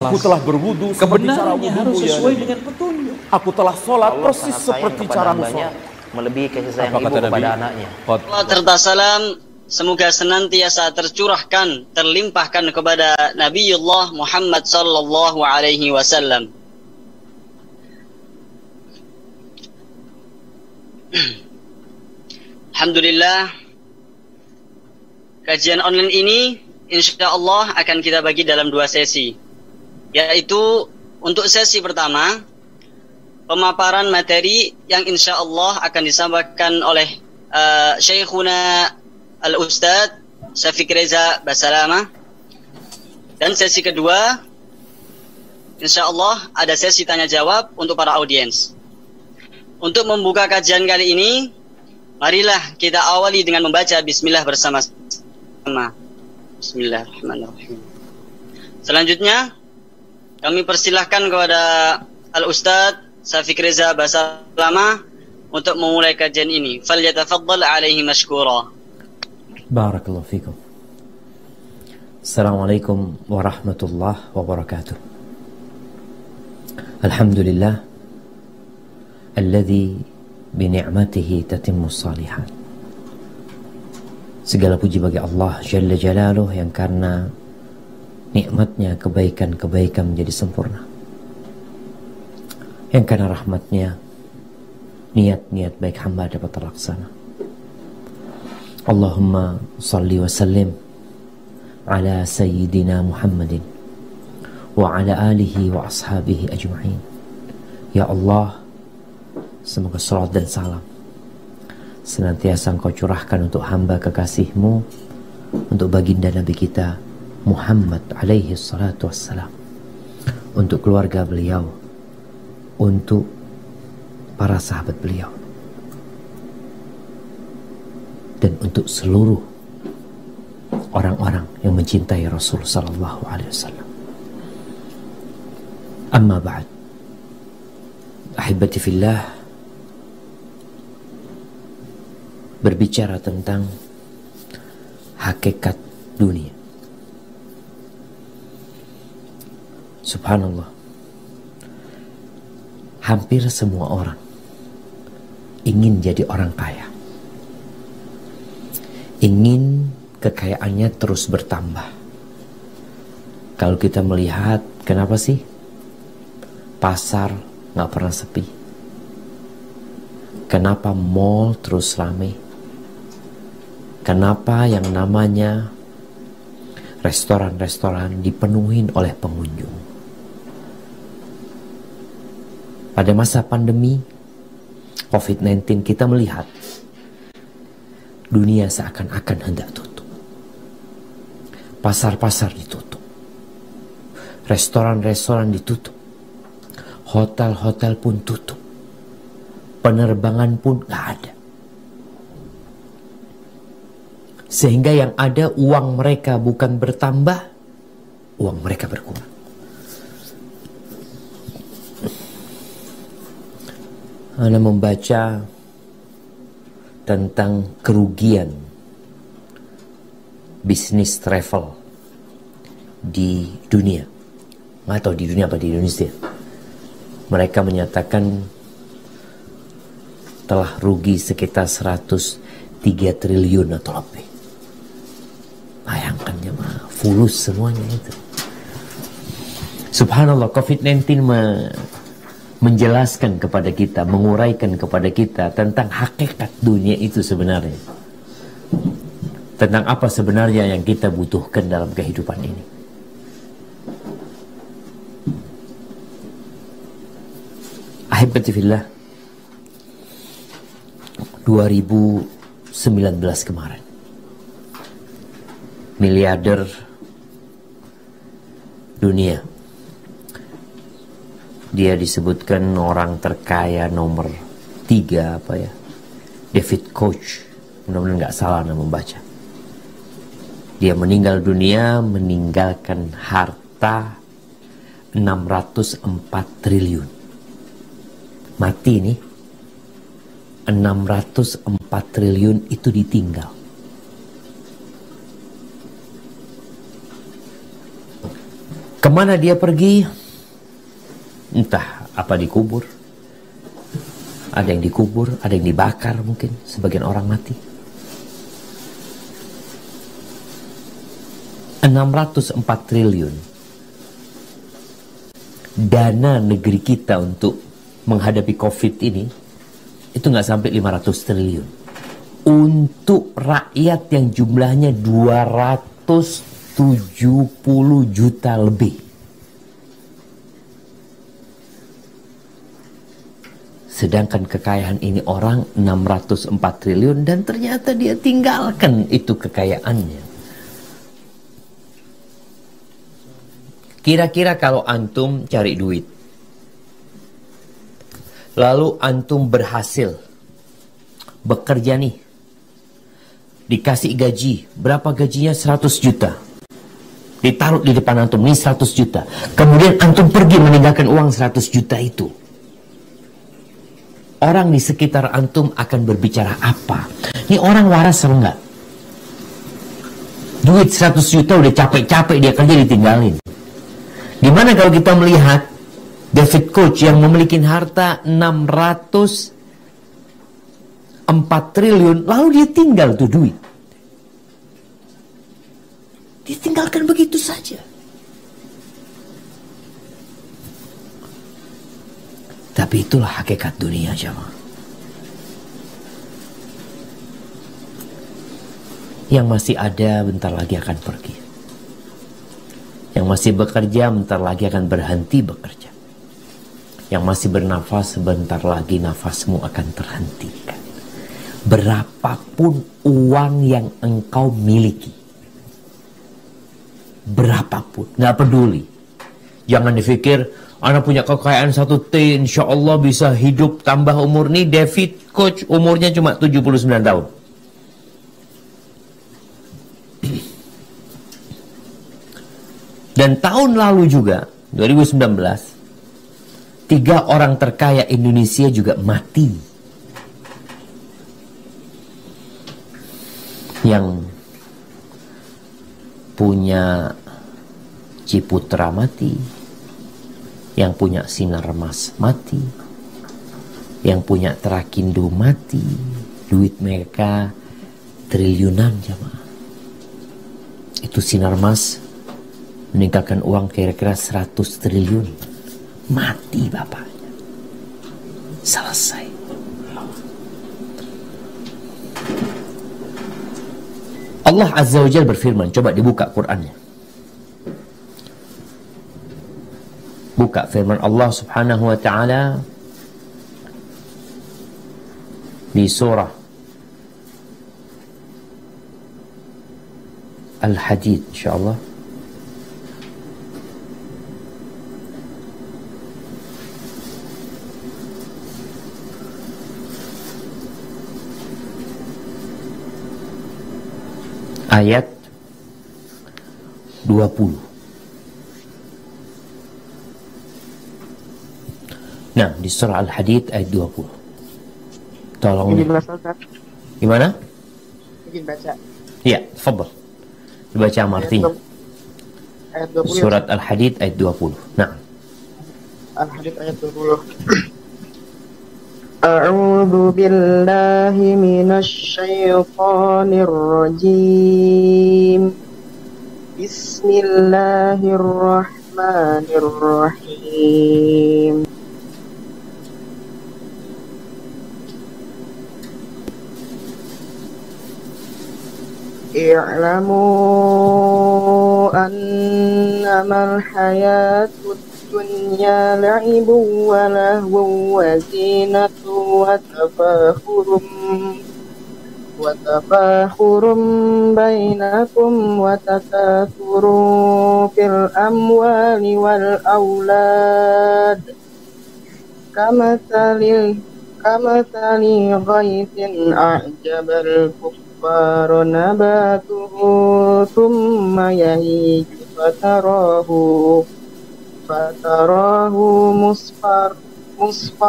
Aku telah berwudu seperti cara Kebenarannya harus wudumu, ya sesuai Nabi. dengan petunjuk. Aku telah sholat Allah persis sangat sayang seperti kepada caramu hambanya, sholat. melebihi kasih sayang Apa ibu kata Nabi? kepada anaknya. Allah serta salam semoga senantiasa tercurahkan, terlimpahkan kepada Nabiullah Muhammad sallallahu alaihi wasallam. Alhamdulillah, kajian online ini insya Allah akan kita bagi dalam 2 sesi, yaitu untuk sesi pertama pemaparan materi yang insya Allah akan disampaikan oleh Syekhuna Al-Ustadz Syafiq Reza Basalama, dan sesi kedua insya Allah ada sesi tanya jawab untuk para audiens. Untuk membuka kajian kali ini, marilah kita awali dengan membaca Bismillah bersama-sama. Bismillahirrahmanirrahim. Selanjutnya kami persilahkan kepada Al-Ustadz Syafiq Reza Basalama untuk memulai kajian ini. Falyatafaddal alaihi mashkura. Barakallahu fikum. Assalamualaikum warahmatullahi wabarakatuh. Alhamdulillah alladzi bini'matihi tatimmus salihat. Segala puji bagi Allah Jalla Jalaluh yang karena nikmatnya kebaikan-kebaikan menjadi sempurna, yang karena rahmatnya niat-niat baik hamba dapat terlaksana. Allahumma salli wa sallim ala sayyidina Muhammadin wa ala alihi wa ashabihi ajma'in. Ya Allah, semoga salat dan salam senantiasa Engkau curahkan untuk hamba kekasih-Mu, untuk baginda Nabi kita Muhammad alaihi salatu wassalam, untuk keluarga beliau, untuk para sahabat beliau, dan untuk seluruh orang-orang yang mencintai Rasul sallallahu alaihi wasallam. Amma ba'd. Ahibati fillah, berbicara tentang hakikat dunia. Subhanallah, hampir semua orang ingin jadi orang kaya, ingin kekayaannya terus bertambah. Kalau kita melihat, kenapa sih pasar gak pernah sepi? Kenapa mall terus ramai? Kenapa yang namanya restoran-restoran dipenuhi oleh pengunjung? Pada masa pandemi COVID-19 kita melihat dunia seakan-akan hendak tutup. Pasar-pasar ditutup, restoran-restoran ditutup, hotel-hotel pun tutup, penerbangan pun gak ada. Sehingga yang ada, uang mereka bukan bertambah, uang mereka berkurang. Anda membaca tentang kerugian bisnis travel di dunia, nggak tahu di dunia apa di Indonesia. Mereka menyatakan telah rugi sekitar 103 triliun atau lebih. Bayangkan jemaah, fulus semuanya itu. Subhanallah, COVID-19 menjelaskan kepada kita, menguraikan kepada kita tentang hakikat dunia itu sebenarnya. Tentang apa sebenarnya yang kita butuhkan dalam kehidupan ini. Ahibati fillah, 2019 kemarin, miliarder dunia, dia disebutkan orang terkaya nomor 3 apa ya, David Koch, mudah-mudahan nggak salah anda membaca. Dia meninggal dunia meninggalkan harta 604 triliun. Mati nih, 604 triliun itu ditinggal. Kemana dia pergi? Entah apa dikubur. Ada yang dikubur, ada yang dibakar mungkin. Sebagian orang mati. 604 triliun. Dana negeri kita untuk menghadapi COVID ini, itu nggak sampai 500 triliun. Untuk rakyat yang jumlahnya 270 juta lebih. Sedangkan kekayaan ini orang 604 triliun dan ternyata dia tinggalkan itu kekayaannya. Kira-kira kalau antum cari duit, lalu antum berhasil bekerja nih, dikasih gaji, berapa gajinya? 100 juta. Ditaruh di depan antum, ini 100 juta. Kemudian antum pergi meninggalkan uang 100 juta itu. Orang di sekitar antum akan berbicara apa? Ini orang waras atau enggak? Duit 100 juta udah capek-capek dia kerja ditinggalin. Gimana kalau kita melihat David Koch yang memiliki harta 604 triliun, lalu dia tinggal tuh duit. Ditinggalkan begitu saja. Tapi itulah hakikat dunia, jemaah. Yang masih ada bentar lagi akan pergi. Yang masih bekerja bentar lagi akan berhenti bekerja. Yang masih bernafas sebentar lagi nafasmu akan terhentikan. Berapapun uang yang engkau miliki, berapapun, nggak peduli. Jangan dipikir anak punya kekayaan 1 T, insya Allah bisa hidup tambah umur. Nih David Koch umurnya cuma 79 tahun. Dan tahun lalu juga, 2019, 3 orang terkaya Indonesia juga mati. Yang punya Ciputra mati, yang punya Sinarmas mati, yang punya Trakindo mati. Duit mereka triliunan, jemaah. Itu Sinarmas meninggalkan uang kira-kira 100 triliun. Mati bapaknya. Selesai. Allah Azza wa Jalla berfirman, coba dibuka Qur'annya. Buka firman Allah Subhanahu wa ta'ala di surah Al-Hadid, insyaallah. Ayat 20. Nah, di surah Al-Hadid ayat 20. Tolong. Gimana? Izin baca. Iya, tafadhal. Dibaca artinya. Ayat 20. Surat Al-Hadid ayat 20. Nah. Al-Hadid ayat 20. A'udzu billahi minasy syaithanir rajim. Bismillahirrahmanirrahim. I'lamu annamal hayatud dunya la'ibun wa lahwun wa zinatun wa tafakhurun bainakum wa takathurun fil amwali wal aulad kamathali ghaitin a'jabal kuffara nabatuhu thumma yahiju fatarahu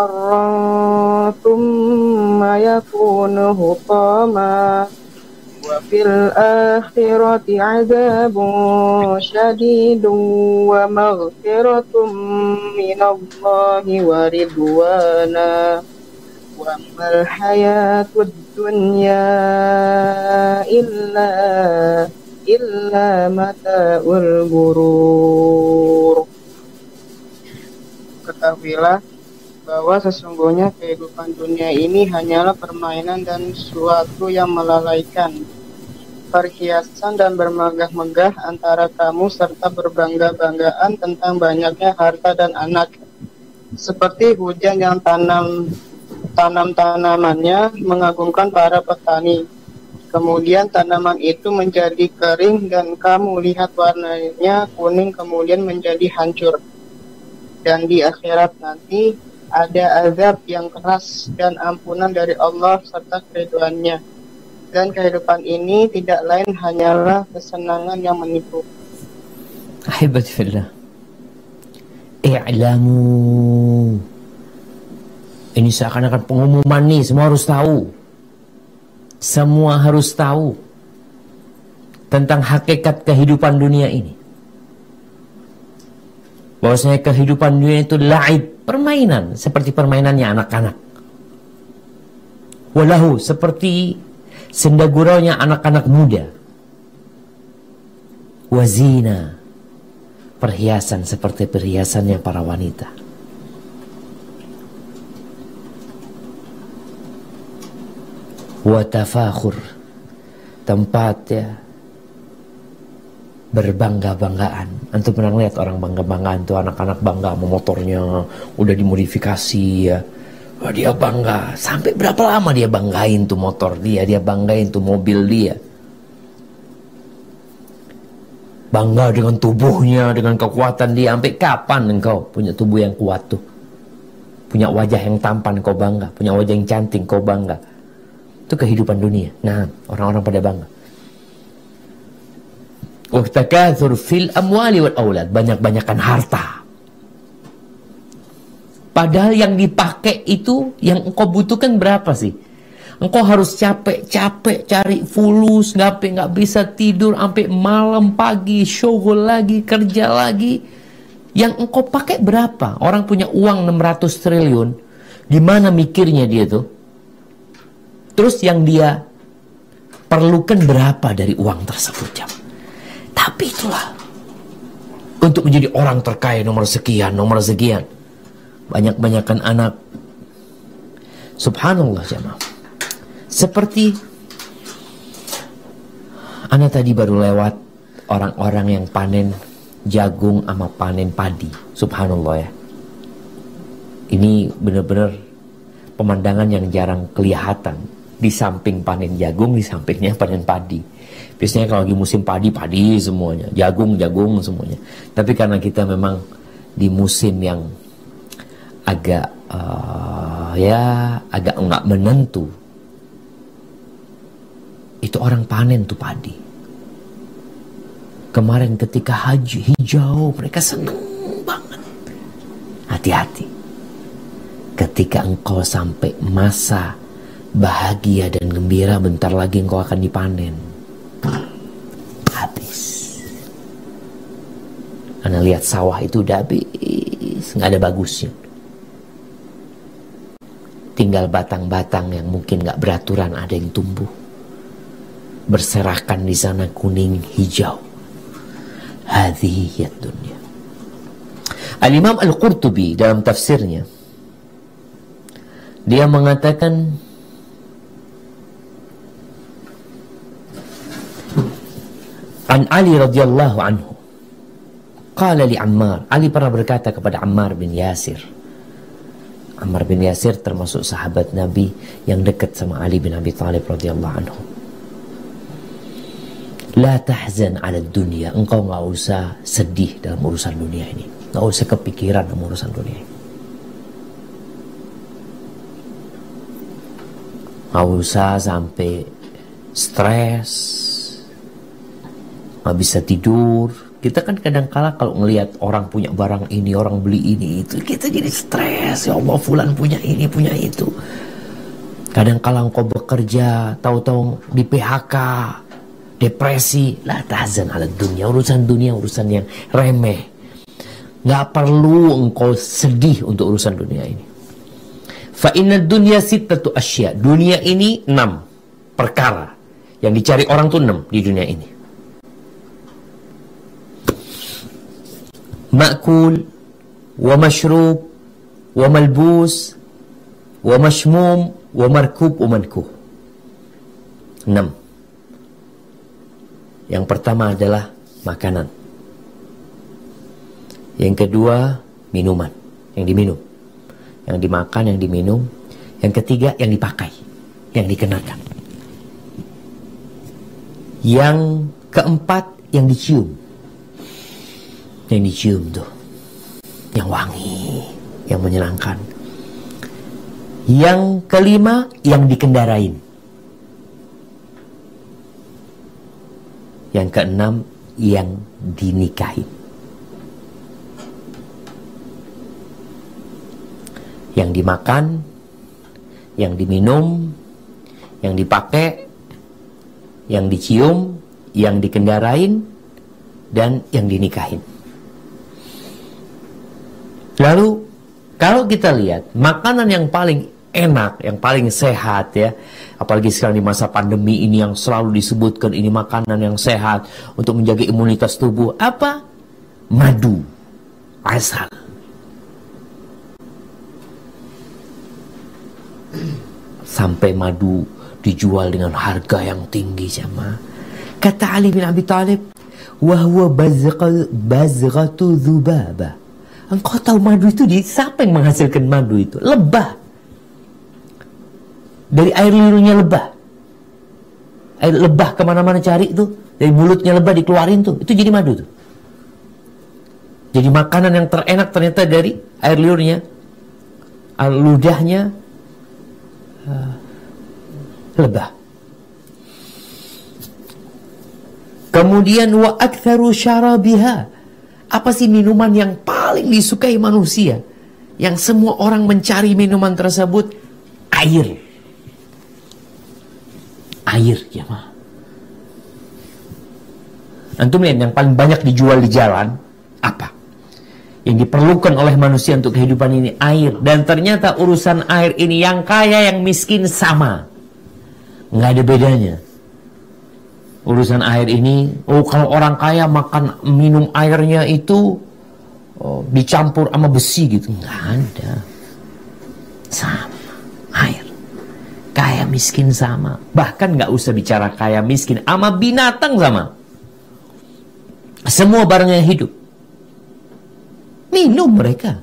musfarran thumma yakunu hutama wa وفي الآخرة عذاب شديد ومغفرة من الله ورضوانا وما الحياة الدنيا إلا متاع الغرور. Ketahuilah bahwa sesungguhnya kehidupan dunia ini hanyalah permainan dan suatu yang melalaikan, perhiasan dan bermegah-megah antara kamu serta berbangga-banggaan tentang banyaknya harta dan anak, seperti hujan yang tanam-tanamannya mengagumkan para petani. Kemudian tanaman itu menjadi kering dan kamu lihat warnanya kuning kemudian menjadi hancur. Dan di akhirat nanti ada azab yang keras dan ampunan dari Allah serta keriduannya. Dan kehidupan ini tidak lain hanyalah kesenangan yang menipu. Ahibati fillah, i'lamu. Ini seakan-akan pengumuman nih, semua harus tahu. Semua harus tahu tentang hakikat kehidupan dunia ini. Bahwasanya kehidupan dunia itu la'ib, permainan, seperti permainannya anak-anak. Walahu, seperti senda guraunya anak-anak muda. Wazina, perhiasan seperti perhiasannya para wanita. Watafakhur, tempat ya berbangga-banggaan. Antum pernah lihat orang bangga-banggaan tuh, anak-anak bangga sama motornya, udah dimodifikasi ya. Wah, dia bangga. Sampai berapa lama dia banggain tuh motor dia banggain tuh mobil dia. Bangga dengan tubuhnya, dengan kekuatan dia. Sampai kapan engkau punya tubuh yang kuat tuh? Punya wajah yang tampan kau bangga, punya wajah yang cantik kau bangga. Itu kehidupan dunia. Nah, orang-orang pada bangga. Waqtakatsur fil amwali wal aulad, banyak-banyakan harta. Padahal yang dipakai itu yang engkau butuhkan berapa sih? Engkau harus capek-capek cari fulus, nggak bisa tidur sampai malam pagi, syughul lagi, kerja lagi. Yang engkau pakai berapa? Orang punya uang 600 triliun, di mana mikirnya dia tuh? Terus yang dia perlukan berapa dari uang tersebut, jam? Tapi itulah, untuk menjadi orang terkaya nomor sekian, banyak-banyakan anak. Subhanallah jemaah. Seperti anak tadi baru lewat orang-orang yang panen jagung sama panen padi. Subhanallah ya. Ini benar-benar pemandangan yang jarang kelihatan. Di samping panen jagung, di sampingnya panen padi. Biasanya kalau lagi musim padi semuanya, jagung semuanya. Tapi karena kita memang di musim yang agak agak enggak menentu, itu orang panen tuh padi. Kemarin ketika haji hijau, mereka seneng banget. Hati-hati ketika engkau sampai masa bahagia dan gembira, bentar lagi engkau akan dipanen. Habis. Anda lihat sawah itu udah habis, nggak ada bagusnya. Tinggal batang-batang yang mungkin nggak beraturan ada yang tumbuh, berserakan di sana kuning hijau. Hadhihi dunya. Al-Imam Al-Qurtubi dalam tafsirnya, dia mengatakan, An Ali radhiyallahu anhu, qala li Ammar, Ali pernah berkata kepada Ammar bin Yasir. Ammar bin Yasir termasuk sahabat Nabi yang dekat sama Ali bin Abi Thalib radhiyallahu anhu. La tahzan 'ala dunya, engkau enggak usah sedih dalam urusan dunia ini. Enggak usah kepikiran dalam urusan dunia ini. Enggak usah sampai stres, nggak bisa tidur. Kita kan kadang-kala kalau ngelihat orang punya barang ini, orang beli ini itu, kita jadi stres. Ya Allah, fulan punya ini, punya itu. Kadang kala engkau bekerja, tahu-tahu di PHK, depresi. La tahzan ala dunia. Urusan dunia, urusan yang remeh. Nggak perlu engkau sedih untuk urusan dunia ini. Fa inna dunya sittatu asya. Dunia ini 6 perkara. Yang dicari orang tuh 6 di dunia ini. Ma'kul, wa mashrub, wa malbus, wa mashmum, wa markub, wa mankuh. 6. Yang pertama adalah makanan. Yang kedua, minuman, yang diminum. Yang dimakan, yang diminum. Yang ketiga, yang dipakai, yang dikenakan. Yang keempat, yang dicium. Yang dicium tuh, yang wangi, yang menyenangkan. Yang kelima, yang dikendarain. Yang keenam, yang dinikahin. Yang dimakan, yang diminum, yang dipakai, yang dicium, yang dikendarain, dan yang dinikahin. Lalu, kalau kita lihat, makanan yang paling enak, yang paling sehat ya, apalagi sekarang di masa pandemi ini yang selalu disebutkan ini makanan yang sehat untuk menjaga imunitas tubuh, apa? Madu, asal. Sampai madu dijual dengan harga yang tinggi jemaah. Kata Ali bin Abi Thalib, wa huwa bazghatu dzubaba. Engkau tahu madu itu siapa yang menghasilkan madu itu? Lebah. Dari air liurnya lebah. Air lebah kemana-mana cari itu. Dari mulutnya lebah dikeluarin tuh. Itu jadi madu tuh. Jadi makanan yang terenak ternyata dari air liurnya. Ludahnya lebah. Kemudian wa aktsaru syarabiha. Apa sih minuman yang paling disukai manusia? Yang semua orang mencari minuman tersebut? Air. Air, ya mah. Antum lihat yang paling banyak dijual di jalan apa? Yang diperlukan oleh manusia untuk kehidupan ini air. Dan ternyata urusan air ini yang kaya yang miskin sama. Nggak ada bedanya. Urusan air ini, kalau orang kaya makan minum airnya itu dicampur sama besi gitu, nggak ada. Sama air. Kaya miskin sama. Bahkan nggak usah bicara kaya miskin, sama binatang sama. Semua barang yang hidup minum mereka.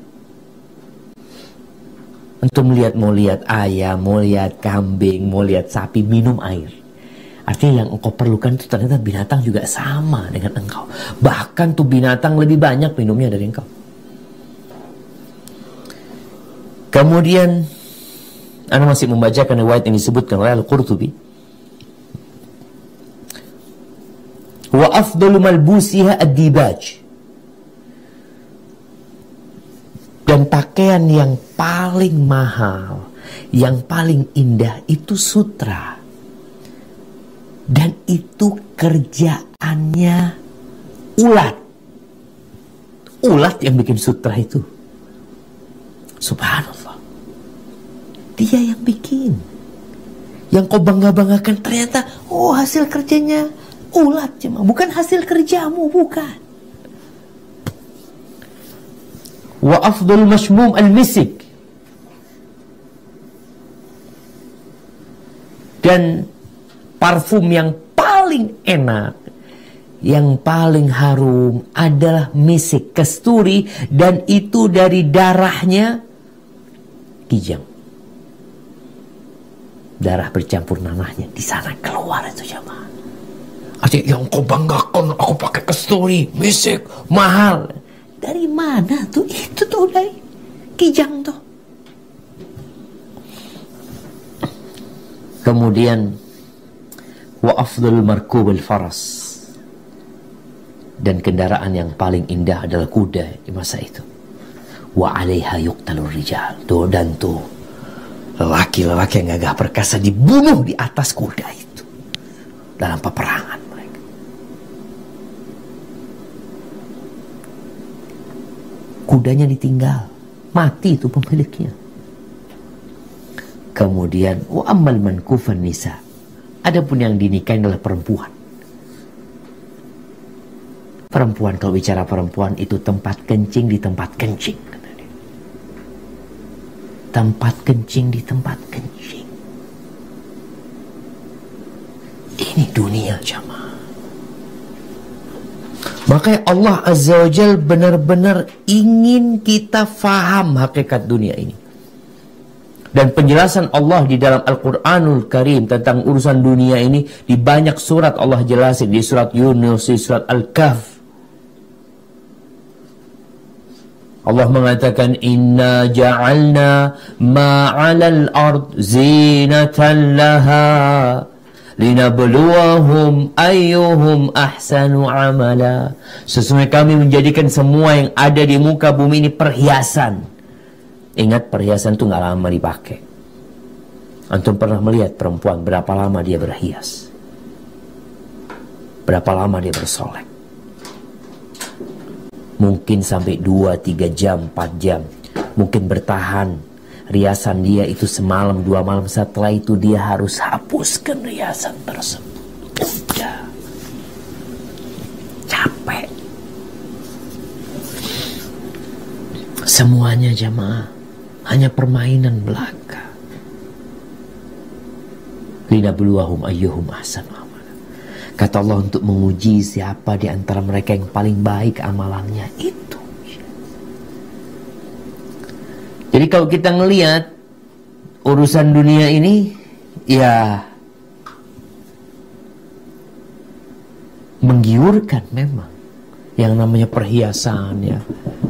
Untuk mau lihat ayam, mau lihat kambing, mau lihat sapi minum air. Artinya yang engkau perlukan itu ternyata binatang juga sama dengan engkau. Bahkan tuh binatang lebih banyak minumnya dari engkau. Kemudian Anda masih membacakan riwayat yang disebutkan oleh Al-Qurtubi. Wa afdalu malbusiha ad-dibaj. Dan pakaian yang paling mahal, yang paling indah itu sutra. Dan itu kerjaannya ulat. Ulat yang bikin sutra itu. Subhanallah. Dia yang bikin. Yang kau bangga-banggakan ternyata, hasil kerjanya ulat cuma. Bukan hasil kerjamu, bukan. Wa afdal mashmum al-misik. Dan parfum yang paling enak, yang paling harum adalah misik, kasturi, dan itu dari darahnya kijang. Darah bercampur nanahnya di sana keluar itu jemaah. Artinya yang kau banggakan, aku pakai kasturi, misik, mahal. Dari mana tuh? Itu tuh dari kijang tuh. Kemudian wa afdal markub al-faras. Dan kendaraan yang paling indah adalah kuda di masa itu. Wa 'alaiha yuqtalur rijal. Tuh dan tuh lelaki-lelaki yang gagah perkasa dibunuh di atas kuda itu dalam peperangan mereka. Kudanya ditinggal, mati itu pemiliknya. Kemudian wa ammal man kufan nisa, adapun yang dinikahi adalah perempuan. Perempuan, kalau bicara perempuan itu tempat kencing di tempat kencing. Tempat kencing di tempat kencing. Ini dunia jamaah. Makanya Allah Azza wa Jal benar-benar ingin kita faham hakikat dunia ini. Dan penjelasan Allah di dalam Al-Quranul Karim tentang urusan dunia ini di banyak surat Allah jelasin. Di surat Yunus, di surat Al-Kahf. Allah mengatakan inna ja'alna ma'alal ard zinatan laha linabluwahum ayyuhum ahsanu amala. Sesungguhnya kami menjadikan semua yang ada di muka bumi ini perhiasan. Ingat, perhiasan itu gak lama dipakai. Antum pernah melihat perempuan berapa lama dia berhias? Berapa lama dia bersolek? Mungkin sampai 2-3 jam, 4 jam. Mungkin bertahan. Riasan dia itu semalam, 2 malam. Setelah itu dia harus hapuskan riasan tersebut. Udah. Capek. Semuanya jamaah hanya permainan belaka. Linabluwahum ayyuhum ahsanu. Kata Allah, untuk menguji siapa di antara mereka yang paling baik amalannya itu. Jadi kalau kita ngelihat urusan dunia ini, ya menggiurkan memang. Yang namanya perhiasan ya,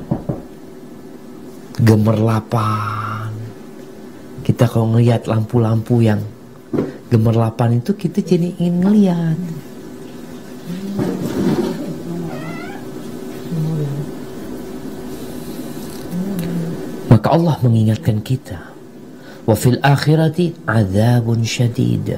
gemerlapan. Kita kalau ngelihat lampu-lampu yang gemerlapan itu, kita jadi ingin ngelihat. Maka Allah mengingatkan kita, wa fil akhirati adzabun syadid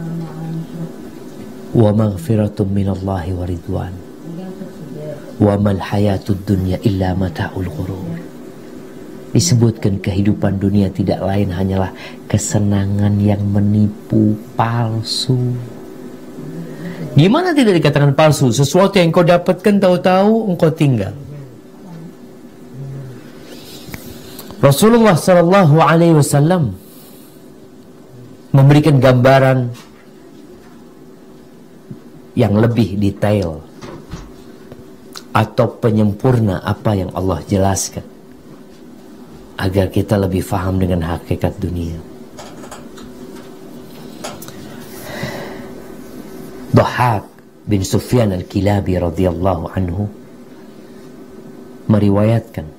wa maghfiratun minallahi wa ridwan wa mal hayatud dunya illa mata'ul ghurur. Disebutkan kehidupan dunia tidak lain hanyalah kesenangan yang menipu, palsu. Gimana tidak dikatakan palsu? Sesuatu yang kau dapatkan tahu-tahu engkau tinggal. Rasulullah Sallallahu Alaihi Wasallam memberikan gambaran yang lebih detail atau penyempurna apa yang Allah jelaskan, agar kita lebih faham dengan hakikat dunia. Dhahhak bin Sufyan al-Kilabi radhiyallahu anhu meriwayatkan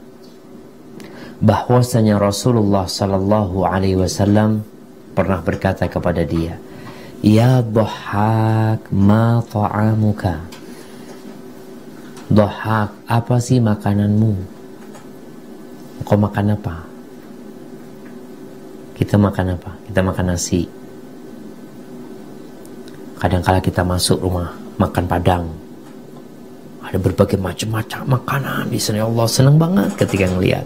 bahwasanya Rasulullah sallallahu alaihi wasallam pernah berkata kepada dia, "Ya Dhahhak, ma ta'amuka?" Dhahhak, apa sih makananmu? Kau makan apa? Kita makan apa? Kita makan nasi. Kadang-kala kita masuk rumah makan Padang. Ada berbagai macam-macam makanan di sana. Allah senang banget ketika ngelihat.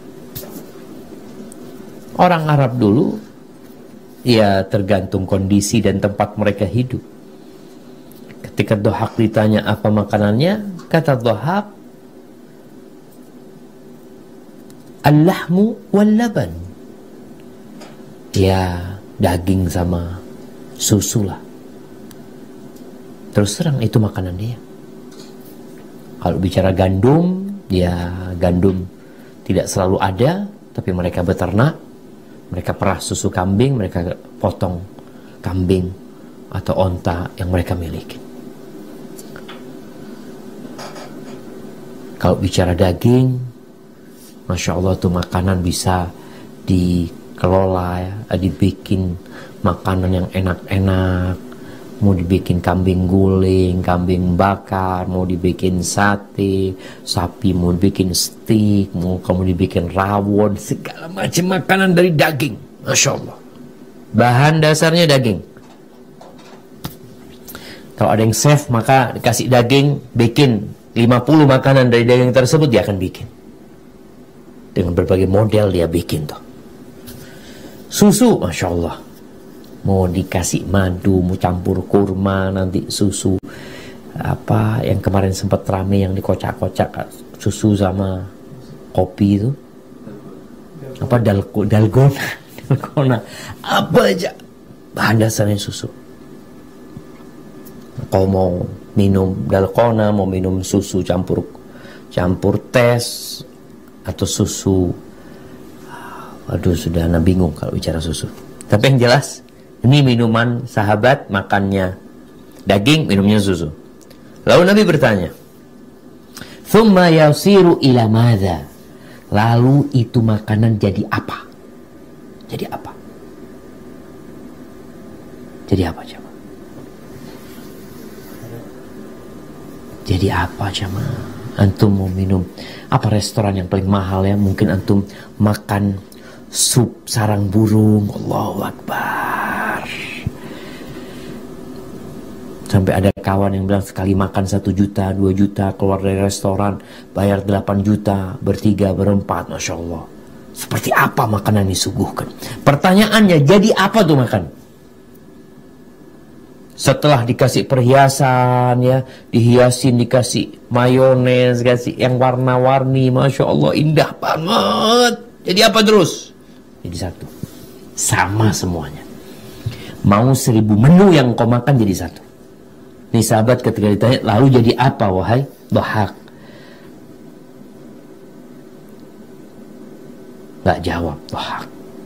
Orang Arab dulu, ya tergantung kondisi dan tempat mereka hidup. Ketika Dhahhak ditanya apa makanannya, kata Dhahhak, al-lahmu wal-laban. Ya, daging sama susu lah. Terus terang itu makanan dia. Kalau bicara gandum, ya gandum tidak selalu ada, tapi mereka beternak. Mereka perah susu kambing, mereka potong kambing atau onta yang mereka miliki. Kalau bicara daging, Masya Allah tuh makanan bisa dikelola ya, dibikin makanan yang enak-enak. Mau dibikin kambing guling, kambing bakar, mau dibikin sate, sapi mau dibikin steak, mau kamu dibikin rawon, segala macam makanan dari daging. Masya Allah. Bahan dasarnya daging. Kalau ada yang chef, maka dikasih daging, bikin 50 makanan dari daging tersebut, dia akan bikin. Dengan berbagai model dia bikin tuh. Susu, Masya Allah. Mau dikasih madu, mau campur kurma, nanti susu. Apa yang kemarin sempat rame yang dikocak-kocak, susu sama kopi itu. Apa dalgona. Dalgona. Apa aja. Bahan dasarnya susu. Kau mau minum dalgona, mau minum susu campur tes atau susu, aduh sudah bingung kalau bicara susu. Tapi yang jelas ini minuman sahabat, makannya daging, minumnya susu. Lalu Nabi bertanya, "Tsumma yasiru ila madza?" Lalu itu makanan jadi apa? Jadi apa? Jadi apa coba? Jadi apa jemaah? Antum mau minum apa restoran yang paling mahal ya? Mungkin antum makan sup sarang burung. Allahu Akbar. Sampai ada kawan yang bilang sekali makan 1 juta, 2 juta, keluar dari restoran bayar 8 juta, bertiga, berempat. Masya Allah. Seperti apa makanan disuguhkan? Pertanyaannya, jadi apa tuh makan? Setelah dikasih perhiasan ya, dihiasin, dikasih mayones, kasih yang warna-warni, Masya Allah indah banget. Jadi apa terus? Jadi satu. Sama semuanya. Mau 1000 menu yang kau makan jadi satu. Nih sahabat ketika ditanya, lalu jadi apa wahai Dhahak? Gak jawab Dhahak.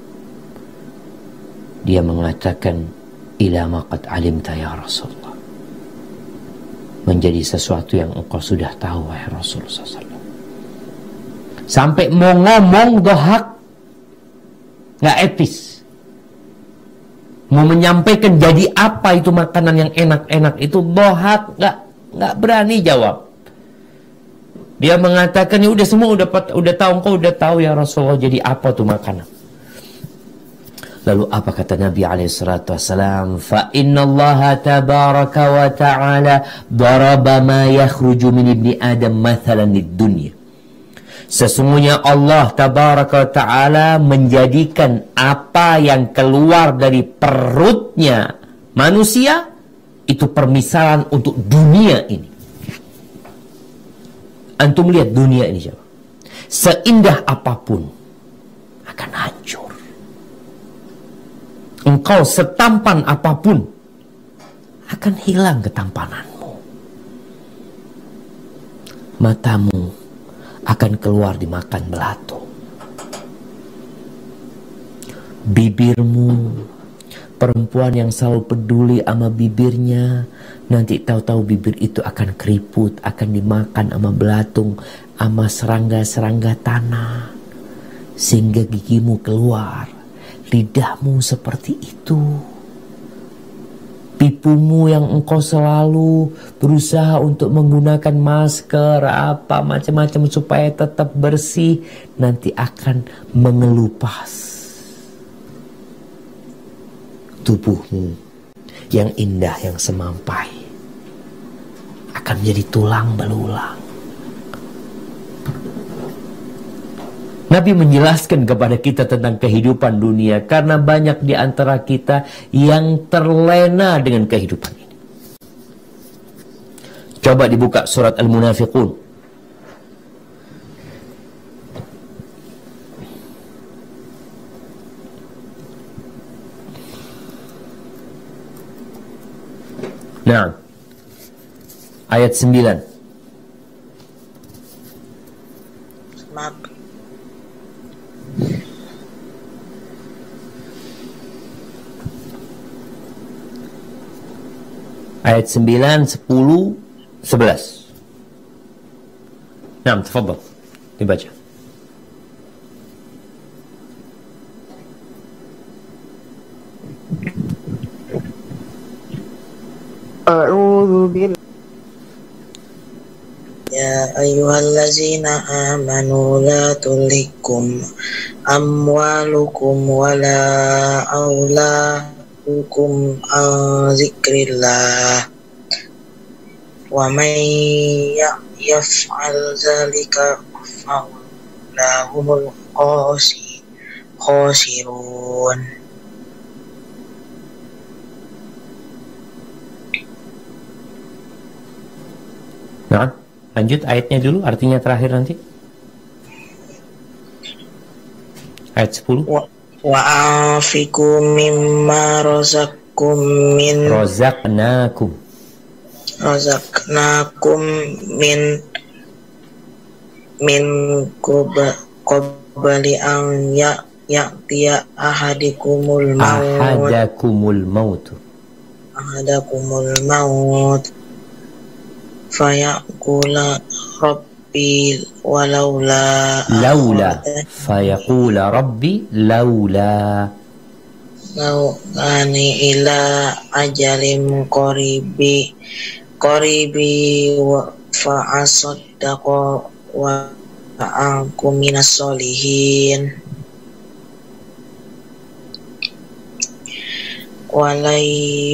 Dia mengatakan, ila maqad alimta ya Rasulullah. Menjadi sesuatu yang engkau sudah tahu wahai Rasulullah SAW. Sampai mau ngomong Dhahak nggak etis. Mau menyampaikan jadi apa itu makanan yang enak-enak itu, Dhahak nggak berani jawab. Dia mengatakan, ya udah semua udah tahu, engkau udah tahu ya Rasulullah, jadi apa tuh makanan? Lalu apa kata Nabi SAW? Fa inna Allah tabaraka wa ta'ala daraba ma yakhruju min ibni Adam mathalan lid dunya. Sesungguhnya Allah tabaraka wa ta'ala menjadikan apa yang keluar dari perutnya manusia itu permisalan untuk dunia ini. Antum lihat dunia ini siapa? Seindah apapun akan hancur. Engkau setampan apapun akan hilang ketampananmu. Matamu akan keluar dimakan belatung. Bibirmu, perempuan yang selalu peduli sama bibirnya, nanti tahu-tahu bibir itu akan keriput, akan dimakan sama belatung, sama serangga-serangga tanah, sehingga gigimu keluar. Lidahmu seperti itu. Pipumu yang engkau selalu berusaha untuk menggunakan masker, apa macam-macam supaya tetap bersih, nanti akan mengelupas. Tubuhmu yang indah, yang semampai, akan menjadi tulang belulang. Nabi menjelaskan kepada kita tentang kehidupan dunia karena banyak di antara kita yang terlena dengan kehidupan ini. Coba dibuka surat Al-Munafiqun. Nah, ayat 9. Maaf. Ayat 9, 10, 11. Nah, tafadhal. Dibaca. A'udzu billahi Ya ayyuhallazina amanu la tulhikum amwalukum wala auladukum an zikrillah wa man yaf'al zalika fa'ulahumul khasirun. Nah, lanjut ayatnya dulu, artinya terakhir nanti. Ayat 10. Wa anfiqu mimma razaqnakum min qabli an ya'tiya ahadakumul maut fayaqula rabbi laula ani ila ajalim qaribi wa fa'asaddaqa wa aku minas solihin walai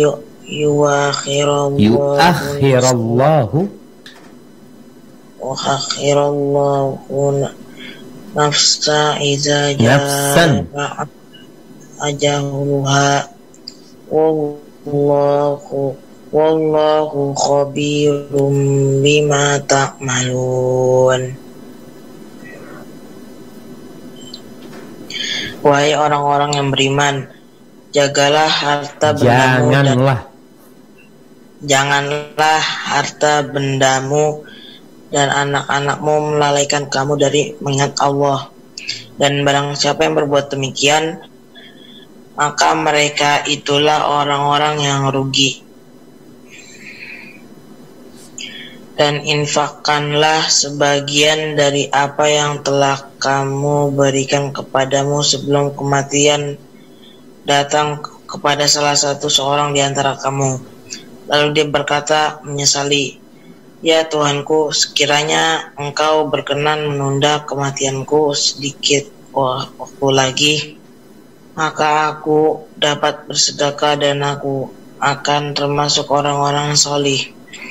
yuakhirallahu nafsa iza jaa ajaluha wallahu khabirum bima ta'malun. Wahai orang-orang yang beriman, jagalah harta bendamu janganlah harta bendamu dan anak-anakmu melalaikan kamu dari mengingat Allah. Dan barang siapa yang berbuat demikian, maka mereka itulah orang-orang yang rugi. Dan infakkanlah sebagian dari apa yang telah kamu berikan kepadamu sebelum kematian datang kepada salah satu seorang di antara kamu. Lalu dia berkata menyesali, ya Tuhanku, sekiranya engkau berkenan menunda kematianku sedikit waktu lagi, maka aku dapat bersedekah dan aku akan termasuk orang-orang salih.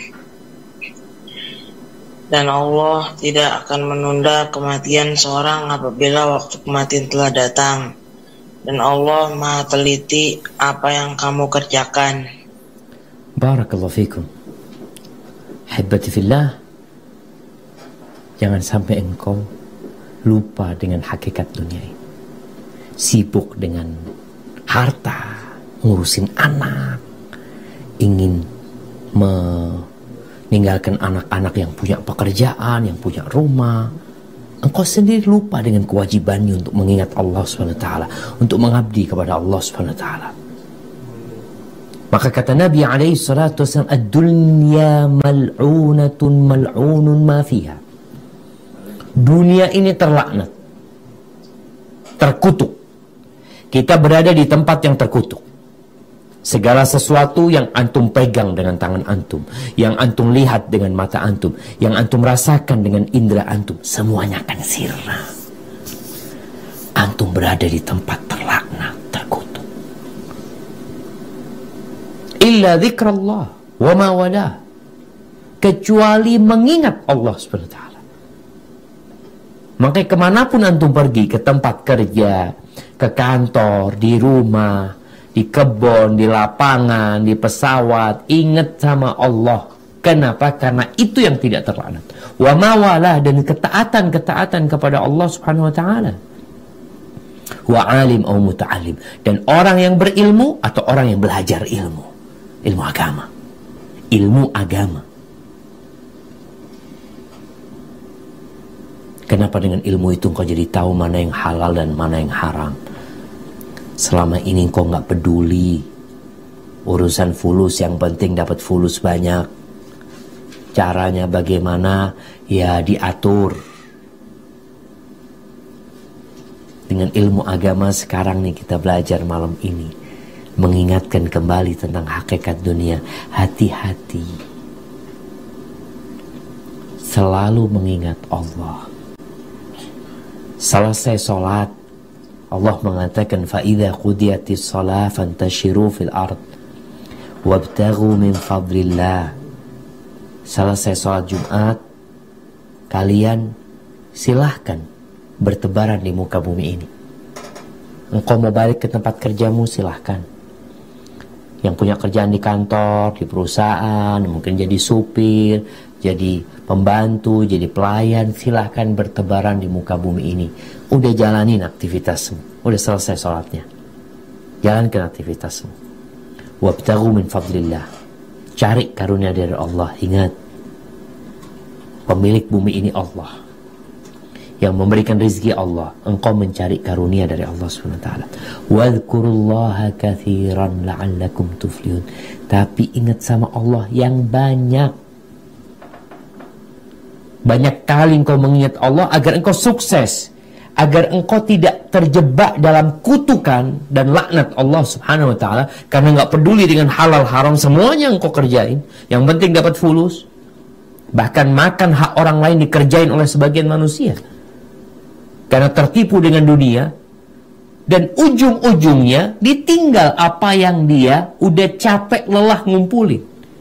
Dan Allah tidak akan menunda kematian seorang apabila waktu kematian telah datang. Dan Allah Maha teliti apa yang kamu kerjakan. Barakallahu fikum. Hibbati fillah, jangan sampai engkau lupa dengan hakikat dunia ini. Sibuk dengan harta, ngurusin anak, ingin meninggalkan anak-anak yang punya pekerjaan, yang punya rumah. Engkau sendiri lupa dengan kewajibannya untuk mengingat Allah SWT, untuk mengabdi kepada Allah SWT. Maka kata Nabi SAW, ad-dunya mal'unatun mal'unun ma fiha. Dunia ini terlaknat, terkutuk. Kita berada di tempat yang terkutuk. Segala sesuatu yang antum pegang dengan tangan antum, yang antum lihat dengan mata antum, yang antum rasakan dengan indera antum, semuanya akan sirna. Antum berada di tempat terlaknat, terkutuk. Illa dzikrallah wa ma wala, kecuali mengingat Allah SWT. Makanya kemanapun antum pergi, ke tempat kerja, ke kantor, di rumah, di kebun, di lapangan, di pesawat, ingat sama Allah. Kenapa? Karena itu yang tidak terlaknat. Wa mawala, dan ketaatan kepada Allah Subhanahu wa taala. Wa alim au muta'alim, dan orang yang berilmu atau orang yang belajar ilmu agama. Ilmu agama. Kenapa dengan ilmu itu engkau jadi tahu mana yang halal dan mana yang haram? Selama ini engkau nggak peduli urusan fulus, yang penting dapat fulus banyak. Caranya bagaimana? Ya diatur. Dengan ilmu agama sekarang nih kita belajar malam ini, mengingatkan kembali tentang hakikat dunia. Hati-hati. Selalu mengingat Allah. Selesai sholat, Allah mengatakan فَإِذَا قُضِيَتِ الصَّلَاةِ فَانْتَشِرُوا فِي الْأَرْضِ وَابْتَغُوا مِنْ فَضْلِ اللَّهِ. Selesai sholat Jumat, kalian silahkan bertebaran di muka bumi ini. Engkau mau balik ke tempat kerjamu, silahkan. Yang punya kerjaan di kantor, di perusahaan, mungkin jadi supir, jadi pembantu, jadi pelayan, silahkan bertebaran di muka bumi ini. Udah jalanin aktivitasmu, udah selesai sholatnya, jalankan aktivitasmu. Wabtaghu min fadlillah, cari karunia dari Allah. Ingat, pemilik bumi ini Allah, yang memberikan rezeki Allah. Engkau mencari karunia dari Allah SWT. Wadhkurullaha kathiran la'allakum tuflihun. Tapi ingat sama Allah yang banyak. Banyak kali engkau mengingat Allah agar engkau sukses, agar engkau tidak terjebak dalam kutukan dan laknat Allah Subhanahu wa ta'ala. Karena nggak peduli dengan halal haram, semuanya engkau kerjain. Yang penting dapat fulus. Bahkan makan hak orang lain dikerjain oleh sebagian manusia karena tertipu dengan dunia, dan ujung-ujungnya ditinggal apa yang dia udah capek lelah ngumpulin.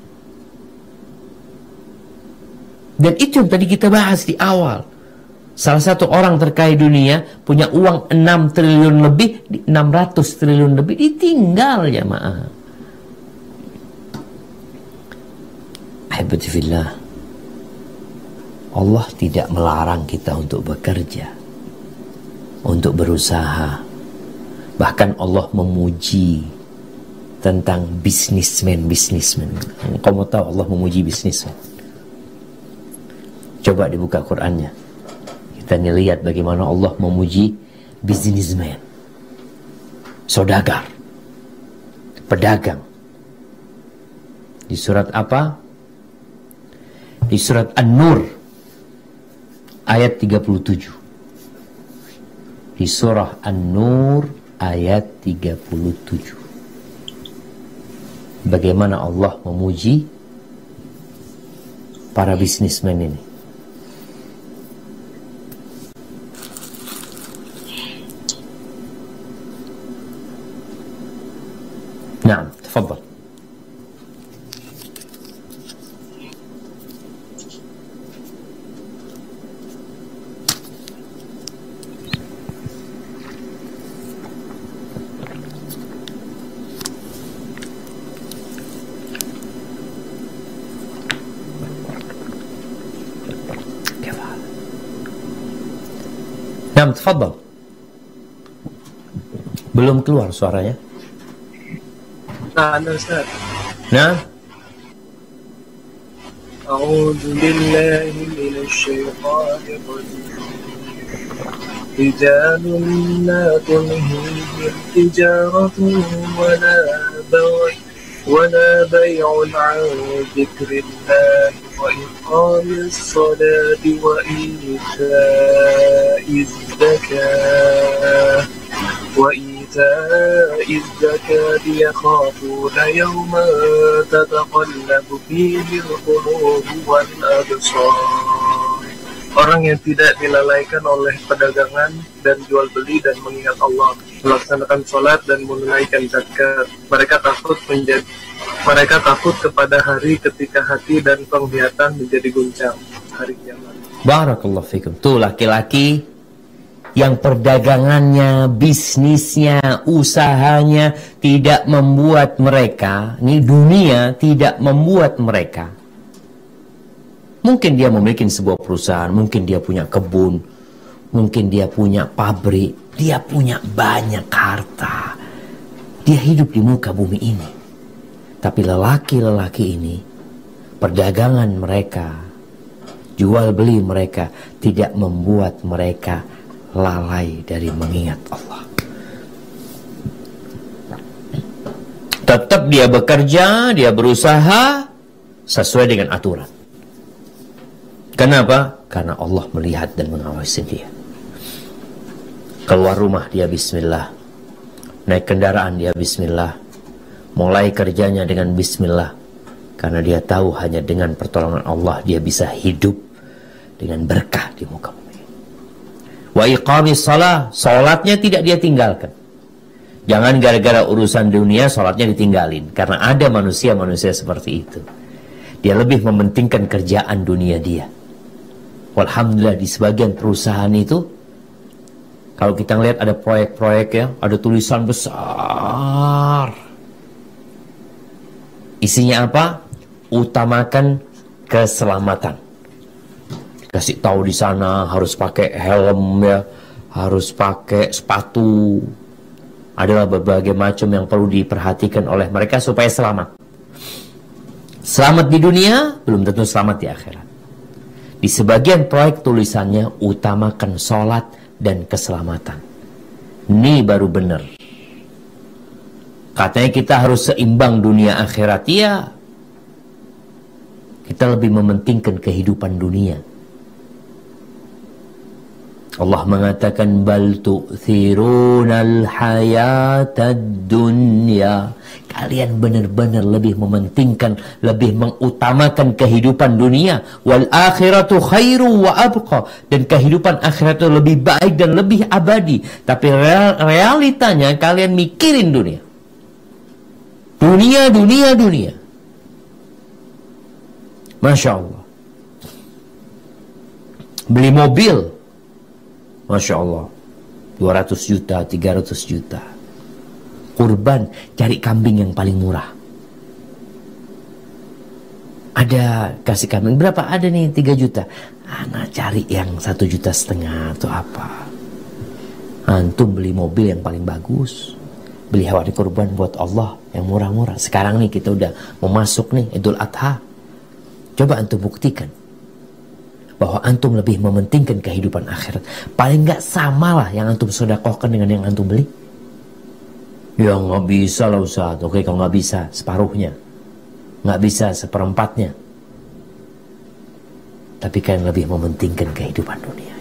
Dan itu yang tadi kita bahas di awal. Salah satu orang terkaya dunia punya uang 6 triliun lebih, 600 triliun lebih, ditinggal jamaah. Ahibati fillah, Allah tidak melarang kita untuk bekerja, untuk berusaha. Bahkan Allah memuji tentang bisnismen. Kamu tahu Allah memuji bisnismen? Coba dibuka Qur'annya, kita lihat bagaimana Allah memuji bisnismen, saudagar, pedagang. Di surat apa? Di surat An-Nur ayat 37. Di surah An-Nur ayat 37. Bagaimana Allah memuji para bisnismen ini. Naam, tafadhal. Naam, tafadhal. Belum keluar suaranya. Nah, Ustaz. Nah, A'udzu billahi minasy syaithanir rajim. Rijalun la tulhihim tijaratun wala bay'un 'an dzikrillahi wa iqamis salati wa ita'iz zakah الزكاة يخافون يوما تتقلب فيه القلوب والأبصار. Orang yang tidak dilalaikan oleh perdagangan dan jual beli dan mengingat Allah, melaksanakan sholat dan menunaikan zakat. Mereka takut kepada hari ketika hati dan penglihatan menjadi guncang, hari kiamat. Barakallahu fikum. Tuh laki-laki yang perdagangannya, bisnisnya, usahanya tidak membuat mereka, ini dunia tidak membuat mereka. Mungkin dia memiliki sebuah perusahaan, mungkin dia punya kebun, mungkin dia punya pabrik, dia punya banyak harta, dia hidup di muka bumi ini. Tapi lelaki-lelaki ini, perdagangan mereka, jual beli mereka tidak membuat mereka lalai dari mengingat Allah. Tetap dia bekerja, dia berusaha sesuai dengan aturan. Kenapa? Karena Allah melihat dan mengawasi dia. Keluar rumah dia bismillah, naik kendaraan dia bismillah, mulai kerjanya dengan bismillah. Karena dia tahu hanya dengan pertolongan Allah dia bisa hidup dengan berkah di muka bumi. Wa iqamis shalah, salatnya tidak dia tinggalkan. Jangan gara-gara urusan dunia salatnya ditinggalin, karena ada manusia-manusia seperti itu. Dia lebih mementingkan kerjaan dunia dia. Walhamdulillah di sebagian perusahaan itu, kalau kita lihat ada proyek-proyek ya, ada tulisan besar. Isinya apa? Utamakan keselamatan. Kasih tahu di sana harus pakai helm ya, harus pakai sepatu. Adalah berbagai macam yang perlu diperhatikan oleh mereka supaya selamat. Selamat di dunia, belum tentu selamat di akhirat. Di sebagian proyek tulisannya, utamakan sholat dan keselamatan. Ini baru benar. Katanya kita harus seimbang dunia akhirat. Ya, kita lebih mementingkan kehidupan dunia. Allah mengatakan bal tu'thirunal hayatad dunya. Kalian benar-benar lebih mementingkan, lebih mengutamakan kehidupan dunia. Wal akhiratu khairu wa abqa. Dan kehidupan akhirat itu lebih baik dan lebih abadi. Tapi realitanya kalian mikirin dunia. Dunia. Masya Allah. Beli mobil, Masya Allah, 200 juta, 300 juta. Kurban, cari kambing yang paling murah. Ada kasih kambing, berapa? Ada nih 3 juta. Anak cari yang 1,5 juta atau apa. Antum beli mobil yang paling bagus. Beli hewan kurban buat Allah yang murah-murah. Sekarang nih kita udah mau masuk nih Idul Adha. Coba antum buktikan bahwa antum lebih mementingkan kehidupan akhirat. Paling nggak samalah yang antum sedekahkan dengan yang antum beli. Ya nggak bisa lah Ustaz. Oke, kalau nggak bisa separuhnya, nggak bisa seperempatnya. Tapi kalian lebih mementingkan kehidupan dunia.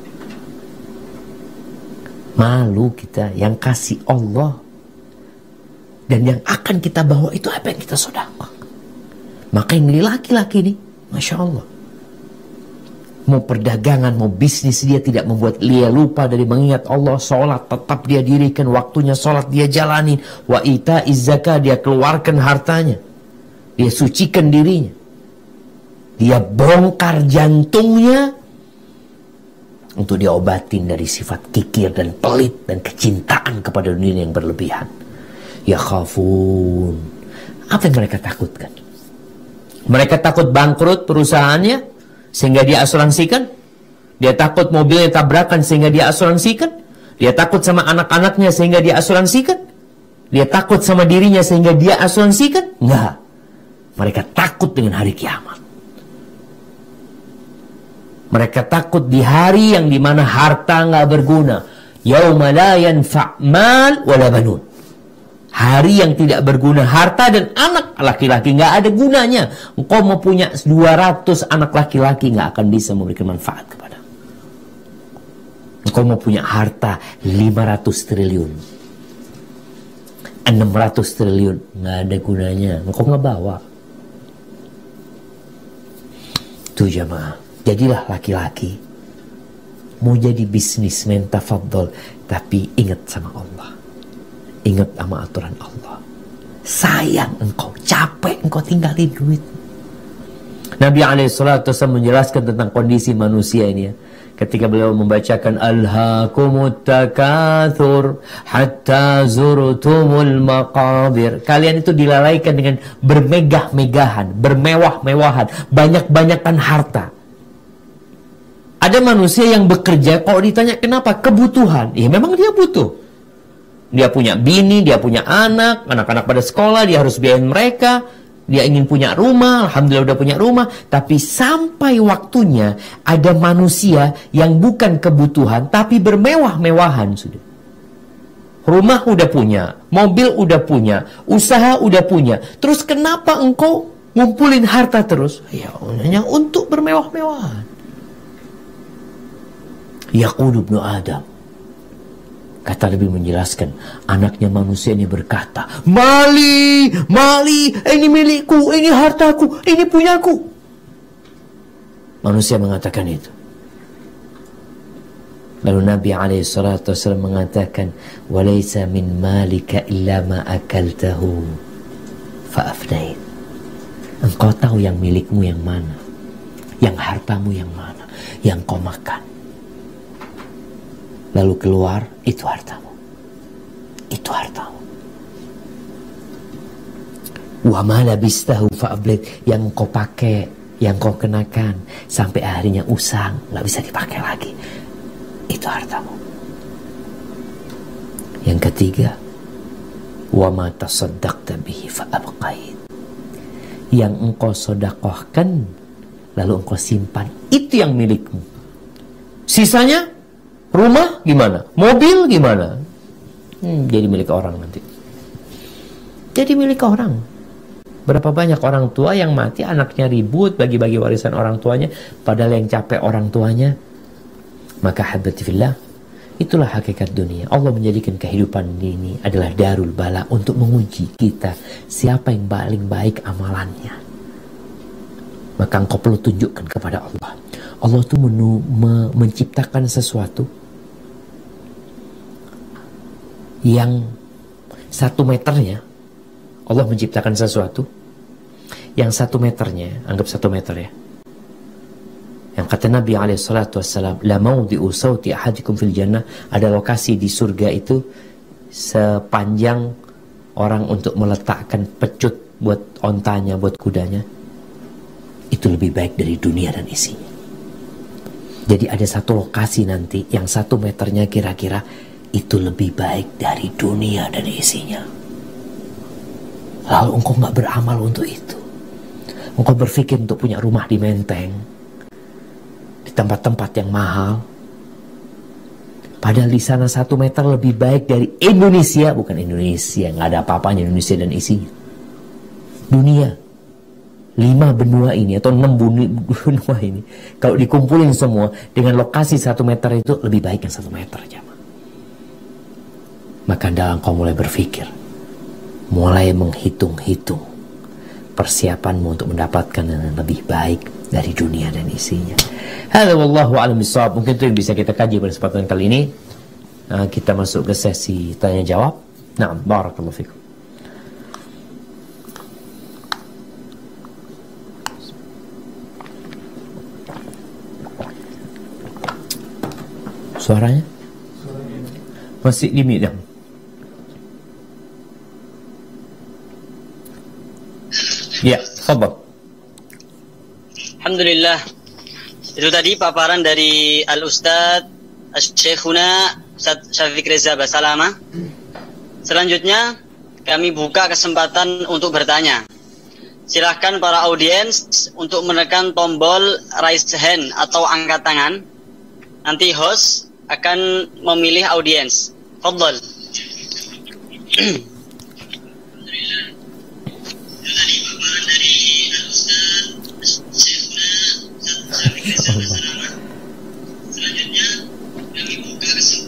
Malu kita yang kasih Allah. Dan yang akan kita bawa itu apa yang kita sedekah. Maka yang ini laki-laki nih, Masya Allah, mau perdagangan, mau bisnis, dia tidak membuat dia lupa dari mengingat Allah. Sholat tetap dia dirikan, waktunya sholat dia jalanin. Wa ita'iz zakah, dia keluarkan hartanya, dia sucikan dirinya, dia bongkar jantungnya untuk diobatin dari sifat kikir dan pelit dan kecintaan kepada dunia yang berlebihan. Ya khafun. Apa yang mereka takutkan? Mereka takut bangkrut perusahaannya sehingga dia asuransikan. Dia takut mobilnya tabrakan sehingga dia asuransikan. Dia takut sama anak-anaknya sehingga dia asuransikan. Dia takut sama dirinya sehingga dia asuransikan. Enggak. Mereka takut dengan hari kiamat. Mereka takut di hari yang dimana harta nggak berguna. Yauma la yanfa' mal wala banun. Hari yang tidak berguna harta dan anak laki-laki nggak ada gunanya. Engkau mau punya 200 anak laki-laki nggak akan bisa memberikan manfaat kepada. Engkau mau punya harta 500 triliun, 600 triliun, nggak ada gunanya. Engkau nggak bawa. Tuh jamaah, jadilah laki-laki. Mau jadi bisnismen tafadhol, tapi ingat sama Allah. Ingat sama aturan Allah. Sayang engkau, capek engkau tinggalin duit. Nabi SAW menjelaskan tentang kondisi manusia ini ya, ketika beliau membacakan Alhaakumut takatsur hatta zurtumul maqabir. Kalian itu dilalaikan dengan bermegah-megahan, bermewah-mewahan, banyak-banyakan harta. Ada manusia yang bekerja, kalau ditanya kenapa? Kebutuhan. Ya memang dia butuh. Dia punya bini, dia punya anak, anak-anak pada sekolah, dia harus biayain mereka. Dia ingin punya rumah, alhamdulillah udah punya rumah. Tapi sampai waktunya ada manusia yang bukan kebutuhan, tapi bermewah-mewahan sudah. Rumah udah punya, mobil udah punya, usaha udah punya. Terus kenapa engkau ngumpulin harta terus? Ya hanya untuk bermewah-mewahan. Yaqulu ibnu Adam, kata Nabi menjelaskan, anaknya manusia ini berkata, Mali, ini milikku, ini hartaku, ini punyaku. Manusia mengatakan itu. Lalu Nabi SAW mengatakan, "Walaysa min malika illa ma akaltahu fa'afnait." Engkau tahu yang milikmu yang mana, yang hartamu yang mana, yang kau makan. Lalu keluar, itu hartamu. Itu hartamu. Wa ma labistahu fa'ablit, yang kau pakai, yang kau kenakan sampai akhirnya usang, nggak bisa dipakai lagi. Itu hartamu. Yang ketiga, wa ma tasaddaqta bihi fa'abqait, yang engkau sedekahkan lalu engkau simpan, itu yang milikmu. Sisanya rumah gimana? Mobil gimana? Jadi milik orang nanti. Jadi milik orang. Berapa banyak orang tua yang mati, anaknya ribut bagi-bagi warisan orang tuanya, padahal yang capek orang tuanya. Maka habati fillah, itulah hakikat dunia. Allah menjadikan kehidupan ini adalah darul bala, untuk menguji kita siapa yang paling baik amalannya. Maka engkau perlu tunjukkan kepada Allah. Allah itu menciptakan sesuatu yang 1 meternya, Allah menciptakan sesuatu yang 1 meternya, anggap 1 meter ya, yang kata Nabi SAW, la mawdi'u sawti ahadikum fil jannah, ada lokasi di surga itu sepanjang orang untuk meletakkan pecut buat ontanya, buat kudanya, itu lebih baik dari dunia dan isinya. Jadi ada satu lokasi nanti yang 1 meternya kira-kira itu lebih baik dari dunia dan isinya. Lalu engkau gak beramal untuk itu. Engkau berpikir untuk punya rumah di Menteng, di tempat-tempat yang mahal, padahal di sana 1 meter lebih baik dari Indonesia. Bukan Indonesia, gak ada apa-apanya Indonesia dan isinya. Dunia 5 benua ini atau 6 benua ini, kalau dikumpulin semua dengan lokasi 1 meter itu lebih baik yang 1 meter aja. Maka dalam kau mulai berpikir, mulai menghitung-hitung persiapanmu untuk mendapatkan yang lebih baik dari dunia dan isinya. Hadza wallahu a'lam bishawab. Mungkin itu yang bisa kita kaji pada kesempatan kali ini. Kita masuk ke sesi tanya jawab. Na'am, barakallahu fikum. Suaranya? Masih di mute. Ya, tafadhal. Alhamdulillah. Itu tadi paparan dari Al-Ustadz Syekhuna Ustadz Syafiq Reza Basalama. Selanjutnya kami buka kesempatan untuk bertanya. Silahkan para audiens untuk menekan tombol raise hand atau angkat tangan. Nanti host akan memilih audiens. Fadhal. Selanjutnya kami buka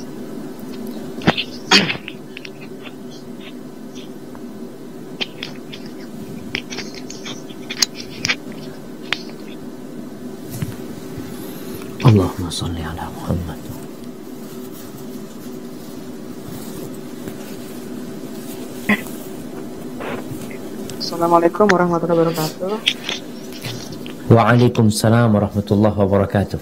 Allahumma salli ala Muhammad. Assalamualaikum warahmatullahi wabarakatuh. Waalaikumsalam warahmatullahi wabarakatuh.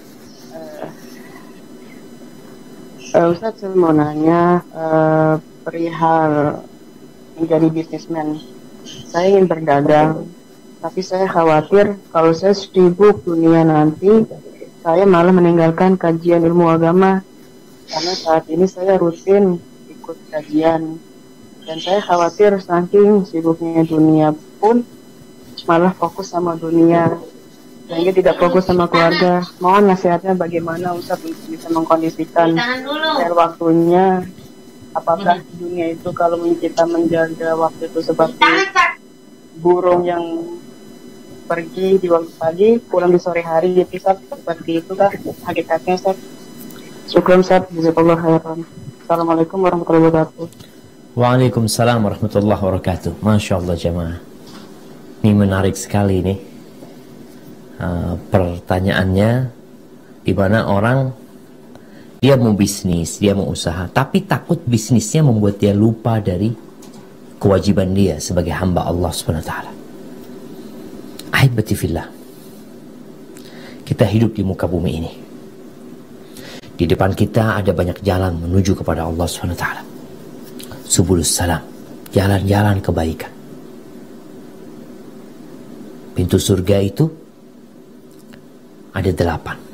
Ustadz, saya mau nanya perihal menjadi bisnismen. Saya ingin berdagang, tapi saya khawatir kalau saya sibuk dunia nanti, saya malah meninggalkan kajian ilmu agama. Karena saat ini saya rutin ikut kajian, dan saya khawatir saking sibuknya dunia pun malah fokus sama dunia, sehingga tidak fokus sama keluarga. Mohon nasihatnya bagaimana Ustaz untuk bisa mengkondisikan waktunya. Apakah dunia itu kalau kita menjaga waktu itu seperti burung yang pergi di waktu pagi, pulang di sore hari, itu Ustaz, seperti itu kah hakikatnya Ustaz? Syukran Ustaz, jazakallahu khairan. Assalamualaikum warahmatullahi wabarakatuh. Waalaikumsalam warahmatullahi wabarakatuh. Masya Allah jemaah, ini menarik sekali nih pertanyaannya, di mana orang Dia mau bisnis, dia mau usaha, tapi takut bisnisnya membuat dia lupa dari kewajiban dia sebagai hamba Allah SWT. Ahibati fillah, kita hidup di muka bumi ini. Di depan kita ada banyak jalan menuju kepada Allah SWT. Subulus salam, jalan-jalan kebaikan. Pintu surga itu ada 8.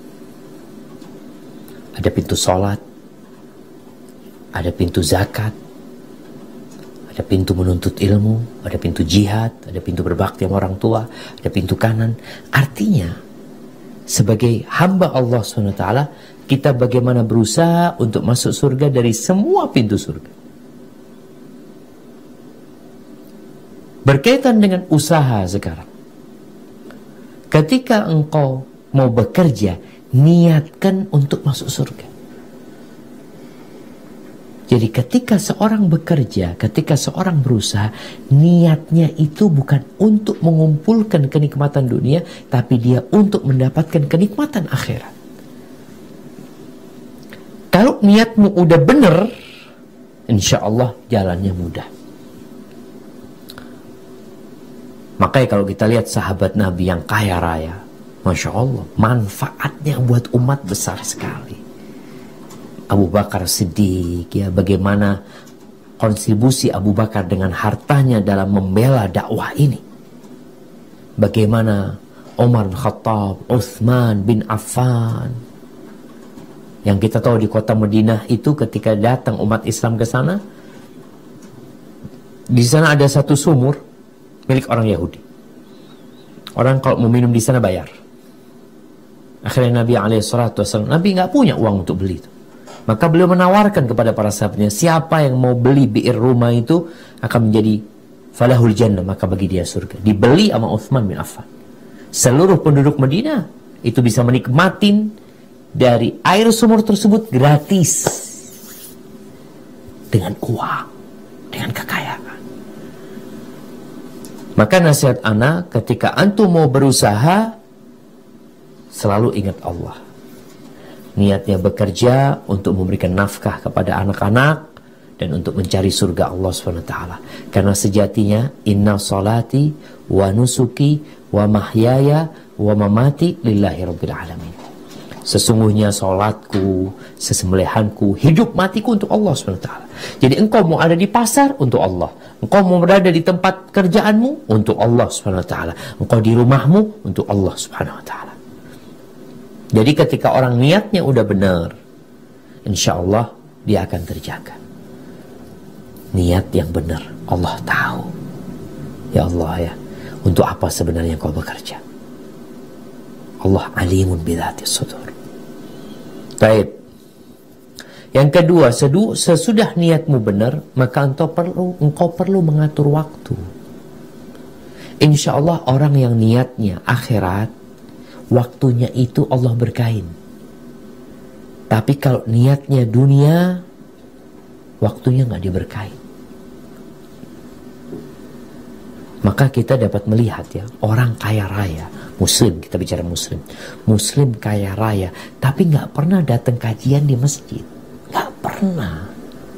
Ada pintu sholat, ada pintu zakat, ada pintu menuntut ilmu, ada pintu jihad, ada pintu berbakti sama orang tua, ada pintu kanan. Artinya, sebagai hamba Allah SWT, kita bagaimana berusaha untuk masuk surga dari semua pintu surga. Berkaitan dengan usaha sekarang. Ketika engkau mau bekerja, niatkan untuk masuk surga. Jadi ketika seorang bekerja, ketika seorang berusaha, niatnya itu bukan untuk mengumpulkan kenikmatan dunia, tapi dia untuk mendapatkan kenikmatan akhirat. Kalau niatmu udah benar, insya Allah jalannya mudah. Makanya kalau kita lihat sahabat Nabi yang kaya raya, Masya Allah, manfaatnya buat umat besar sekali. Abu Bakar Siddiq, ya, bagaimana kontribusi Abu Bakar dengan hartanya dalam membela dakwah ini. Bagaimana Umar bin Khattab, Uthman bin Affan, yang kita tahu di kota Madinah itu ketika datang umat Islam ke sana, di sana ada satu sumur milik orang Yahudi. Orang kalau mau minum di sana bayar. Akhirnya Nabi SAW, Nabi nggak punya uang untuk beli itu. Maka beliau menawarkan kepada para sahabatnya, siapa yang mau beli bi'r rumah itu akan menjadi falahul jannah, maka bagi dia surga. Dibeli sama Uthman bin Affan. Seluruh penduduk Madinah itu bisa menikmatin dari air sumur tersebut gratis. Dengan uang, dengan kekayaan. Maka nasihat ana, ketika antum mau berusaha, selalu ingat Allah. Niatnya bekerja untuk memberikan nafkah kepada anak-anak dan untuk mencari surga Allah SWT. Karena sejatinya inna salati wa nusuki wa mahyaya wa mamati lillahi rabbil alamin. Sesungguhnya salatku, sesembelihanku, hidup matiku untuk Allah SWT. Jadi engkau mau ada di pasar untuk Allah. Engkau mau berada di tempat kerjaanmu untuk Allah SWT. Engkau di rumahmu untuk Allah SWT. Jadi ketika orang niatnya udah benar, insya Allah dia akan terjaga. Niat yang benar, Allah tahu. Ya Allah ya, untuk apa sebenarnya kau bekerja? Allah alimun bidzati sudur. Baik. Yang kedua, sesudah niatmu benar, maka engkau perlu mengatur waktu. Insya Allah orang yang niatnya akhirat, waktunya itu Allah berkahin. Tapi kalau niatnya dunia, waktunya nggak diberkahi. Maka kita dapat melihat ya, orang kaya raya, muslim, kita bicara muslim, muslim kaya raya, tapi nggak pernah datang kajian di masjid, nggak pernah.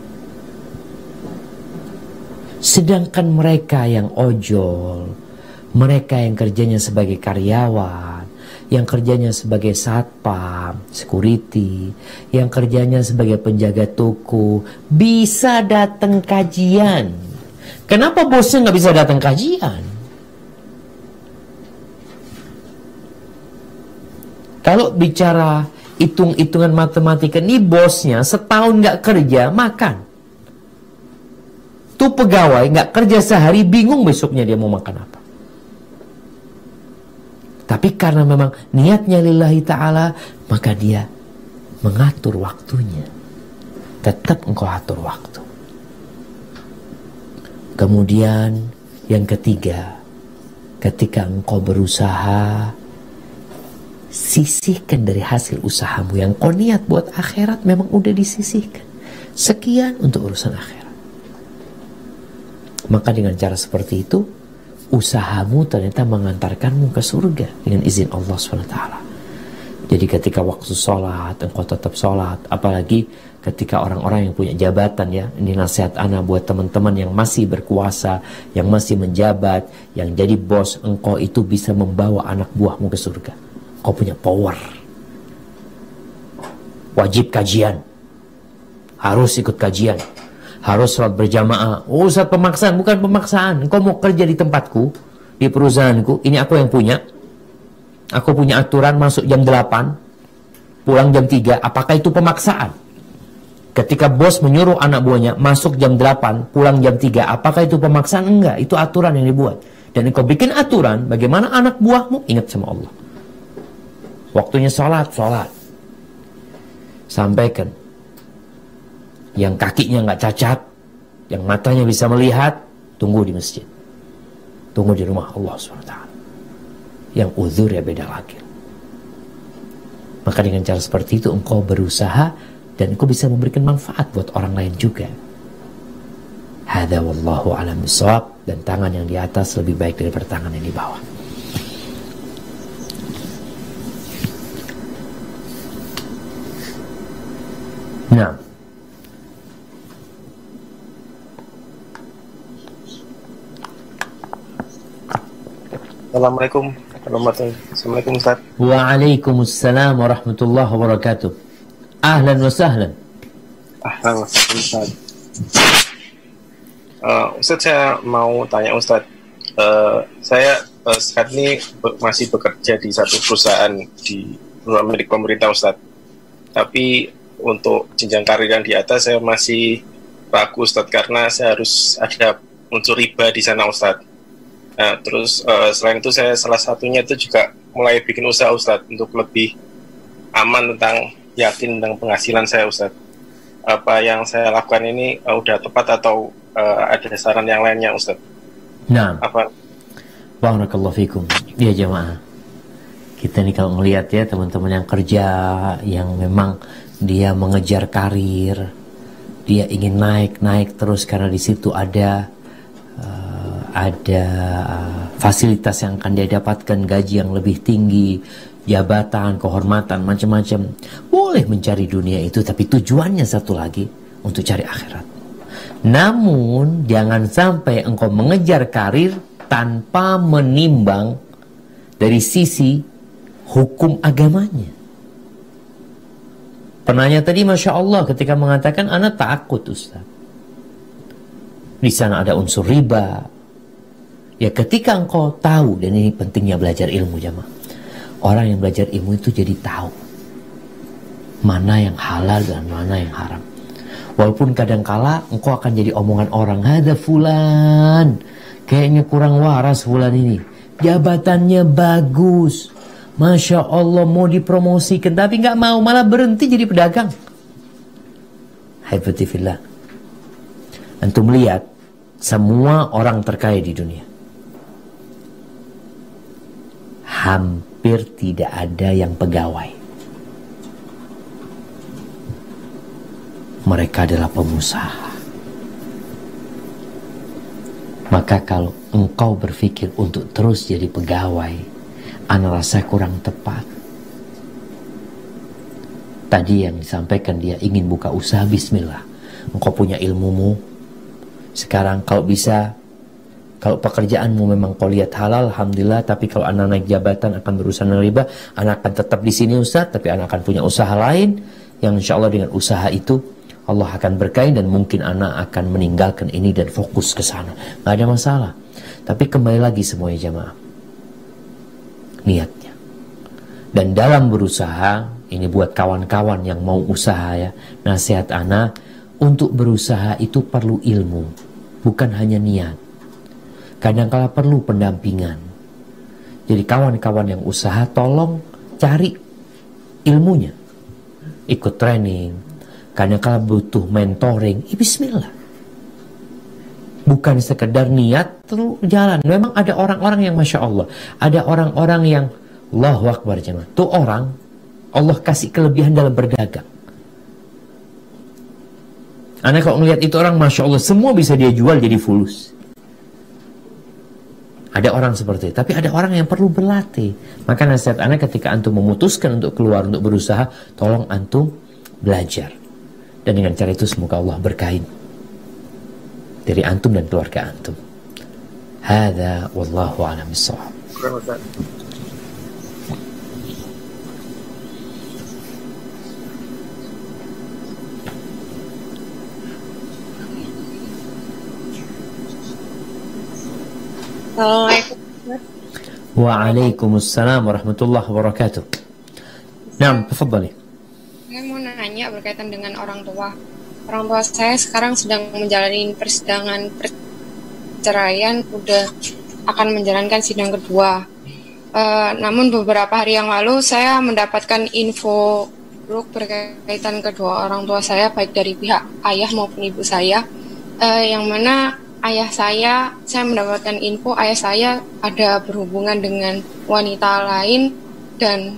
Sedangkan mereka yang ojol, mereka yang kerjanya sebagai karyawan, yang kerjanya sebagai satpam, security, yang kerjanya sebagai penjaga toko, bisa datang kajian. Kenapa bosnya nggak bisa datang kajian? Kalau bicara hitung-hitungan matematika, nih bosnya setahun nggak kerja, makan. Tuh pegawai nggak kerja sehari, bingung besoknya dia mau makan apa. Tapi karena memang niatnya lillahi ta'ala, maka dia mengatur waktunya. Tetap engkau atur waktu. Kemudian yang ketiga, ketika engkau berusaha, sisihkan dari hasil usahamu. Yang kau niat buat akhirat memang udah disisihkan. Sekian untuk urusan akhirat. Maka dengan cara seperti itu, usahamu ternyata mengantarkanmu ke surga dengan izin Allah SWT. Jadi ketika waktu sholat, engkau tetap sholat. Apalagi ketika orang-orang yang punya jabatan ya. Ini nasihat ana buat teman-teman yang masih berkuasa, yang masih menjabat, yang jadi bos. Engkau itu bisa membawa anak buahmu ke surga. Engkau punya power. Wajib kajian. Harus ikut kajian. Harus sholat berjamaah. Oh, Ustaz, pemaksaan. Bukan pemaksaan. Engkau mau kerja di tempatku, di perusahaanku. Ini aku yang punya. Aku punya aturan masuk jam 8, pulang jam 3. Apakah itu pemaksaan? Ketika bos menyuruh anak buahnya masuk jam 8, pulang jam 3, apakah itu pemaksaan? Enggak, itu aturan yang dibuat. Dan engkau bikin aturan, bagaimana anak buahmu ingat sama Allah. Waktunya sholat, sholat. Sampaikan. Yang kakinya nggak cacat, yang matanya bisa melihat, tunggu di masjid. Tunggu di rumah Allah SWT. Yang uzur ya beda lagi. Maka dengan cara seperti itu engkau berusaha dan engkau bisa memberikan manfaat buat orang lain juga. Hadza wallahu a'lam bishawab. Dan tangan yang di atas lebih baik daripada tangan yang di bawah. Nah, Assalamualaikum. Assalamualaikum Ustaz. Waalaikumsalam warahmatullahi wabarakatuh. Ahlan wa sahlan. Ahlan wa sahlan Ustaz. Ustaz, saya mau tanya Ustaz. Saya saat ini masih bekerja di satu perusahaan di milik pemerintah Ustaz. Tapi untuk jenjang karir yang di atas saya masih ragu Ustaz, karena saya harus ada unsur riba di sana Ustaz. Nah, terus selain itu saya salah satunya itu juga mulai bikin usaha Ustaz untuk lebih aman tentang yakin tentang penghasilan saya Ustaz. Apa yang saya lakukan ini udah tepat atau ada saran yang lainnya Ustaz? Nah, apa? Barakallahu fikum. Ya jemaah, kita nih kalau melihat ya teman-teman yang kerja, yang memang dia mengejar karir, dia ingin naik terus karena di situ ada fasilitas yang akan dia dapatkan, gaji yang lebih tinggi, jabatan, kehormatan, macam-macam. Boleh mencari dunia itu, tapi tujuannya satu lagi, untuk cari akhirat. Namun jangan sampai engkau mengejar karir tanpa menimbang dari sisi hukum agamanya. Penanya tadi Masya Allah ketika mengatakan anak takut Ustaz, di sana ada unsur riba. Ya ketika engkau tahu, dan ini pentingnya belajar ilmu jamaah. Orang yang belajar ilmu itu jadi tahu mana yang halal dan mana yang haram. Walaupun kadangkala engkau akan jadi omongan orang, ada fulan, kayaknya kurang waras fulan ini. Jabatannya bagus, Masya Allah mau dipromosikan, tapi nggak mau, malah berhenti jadi pedagang. Haibatifillah. Antum melihat semua orang terkaya di dunia, hampir tidak ada yang pegawai. Mereka adalah pengusaha. Maka kalau engkau berpikir untuk terus jadi pegawai, ana rasa kurang tepat. Tadi yang disampaikan dia ingin buka usaha, bismillah. Engkau punya ilmumu. Sekarang kalau bisa, kalau pekerjaanmu memang kau lihat halal, alhamdulillah. Tapi kalau anak naik jabatan akan berusaha riba, anak akan tetap di sini Ustaz, tapi anak akan punya usaha lain yang insya Allah dengan usaha itu Allah akan berkahi, dan mungkin anak akan meninggalkan ini dan fokus ke sana. Nggak ada masalah. Tapi kembali lagi semuanya jamaah, niatnya. Dan dalam berusaha, ini buat kawan-kawan yang mau usaha ya, nasihat anak, untuk berusaha itu perlu ilmu, bukan hanya niat. Kadang-kala perlu pendampingan. Jadi kawan-kawan yang usaha, tolong cari ilmunya, ikut training. Kadang-kala butuh mentoring, bismillah. Bukan sekedar niat terus jalan. Memang ada orang-orang yang Masya Allah, ada orang-orang yang Allahu Akbar jemaah. Tuh orang Allah kasih kelebihan dalam berdagang. Anak kalau ngelihat itu orang Masya Allah, semua bisa dia jual jadi fulus. Ada orang seperti itu, tapi ada orang yang perlu berlatih. Maka nasihat ana ketika antum memutuskan untuk keluar, untuk berusaha, tolong antum belajar. Dan dengan cara itu semoga Allah berkahi dari antum dan keluarga antum. Hadza wallahu a'lam bissawab. Assalamualaikum. Waalaikumsalam warahmatullahi wabarakatuh. Naam, tafadhali. Saya mau nanya berkaitan dengan orang tua. Orang tua saya sekarang sedang menjalani persidangan perceraian, udah akan menjalankan sidang kedua. Namun beberapa hari yang lalu saya mendapatkan info buruk berkaitan kedua orang tua saya, baik dari pihak ayah maupun ibu saya, yang mana ayah saya mendapatkan info ayah saya ada berhubungan dengan wanita lain, dan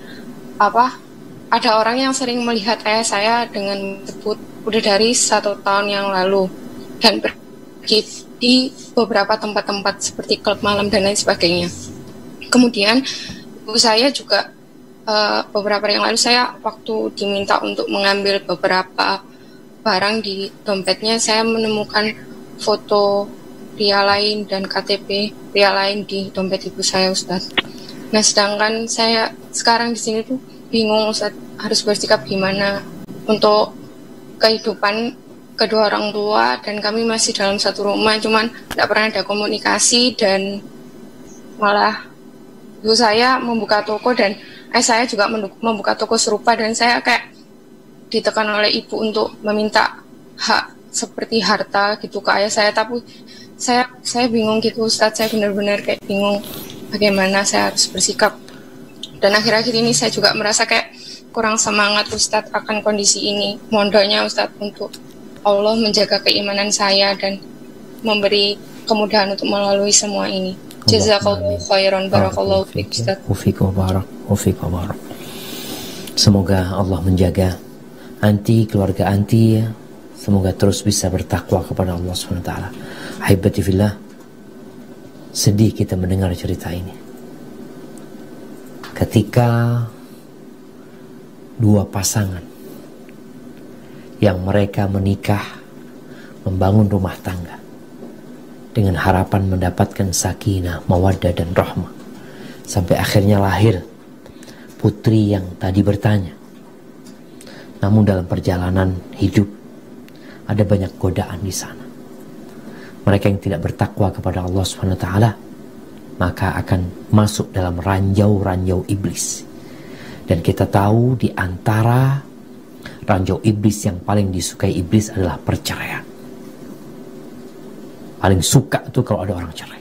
ada orang yang sering melihat ayah saya dengan tersebut udah dari 1 tahun yang lalu, dan pergi di beberapa tempat-tempat seperti klub malam dan lain sebagainya. Kemudian ibu saya juga beberapa hari yang lalu saya waktu diminta untuk mengambil beberapa barang di dompetnya, saya menemukan foto pria lain dan KTP pria lain di dompet ibu saya, Ustaz. Nah, sedangkan saya sekarang di sini tuh bingung, Ustaz, harus bersikap gimana untuk kehidupan kedua orang tua, dan kami masih dalam satu rumah, cuman tidak pernah ada komunikasi, dan malah ibu saya membuka toko dan saya juga membuka toko serupa, dan saya kayak ditekan oleh ibu untuk meminta hak seperti harta gitu ke ayah saya, tapi saya bingung gitu, Ustadz. Saya benar-benar kayak bingung bagaimana saya harus bersikap, dan akhir-akhir ini saya juga merasa kayak kurang semangat, Ustadz, akan kondisi ini. Mohon doanya, Ustadz, untuk Allah menjaga keimanan saya dan memberi kemudahan untuk melalui semua ini. Jazakallahu khairan, barakallahu fiik, Ustadz. Ufiq wa barak. Semoga Allah menjaga anti, keluarga anti, ya. Semoga terus bisa bertakwa kepada Allah SWT. Haibati fillah, sedih kita mendengar cerita ini. Ketika dua pasangan yang mereka menikah, membangun rumah tangga dengan harapan mendapatkan sakinah, mawaddah dan rahmah, sampai akhirnya lahir putri yang tadi bertanya. Namun dalam perjalanan hidup ada banyak godaan di sana. Mereka yang tidak bertakwa kepada Allah SWT, maka akan masuk dalam ranjau-ranjau iblis. Dan kita tahu di antara ranjau iblis yang paling disukai iblis adalah perceraian. Paling suka itu kalau ada orang cerai.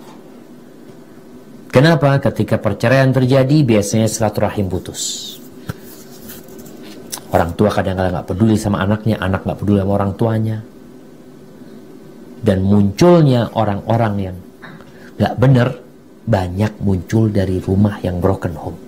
Kenapa? Ketika perceraian terjadi, biasanya silaturahim putus. Orang tua kadang-kadang gak peduli sama anaknya, anak gak peduli sama orang tuanya. Dan munculnya orang-orang yang gak benar banyak muncul dari rumah yang broken home.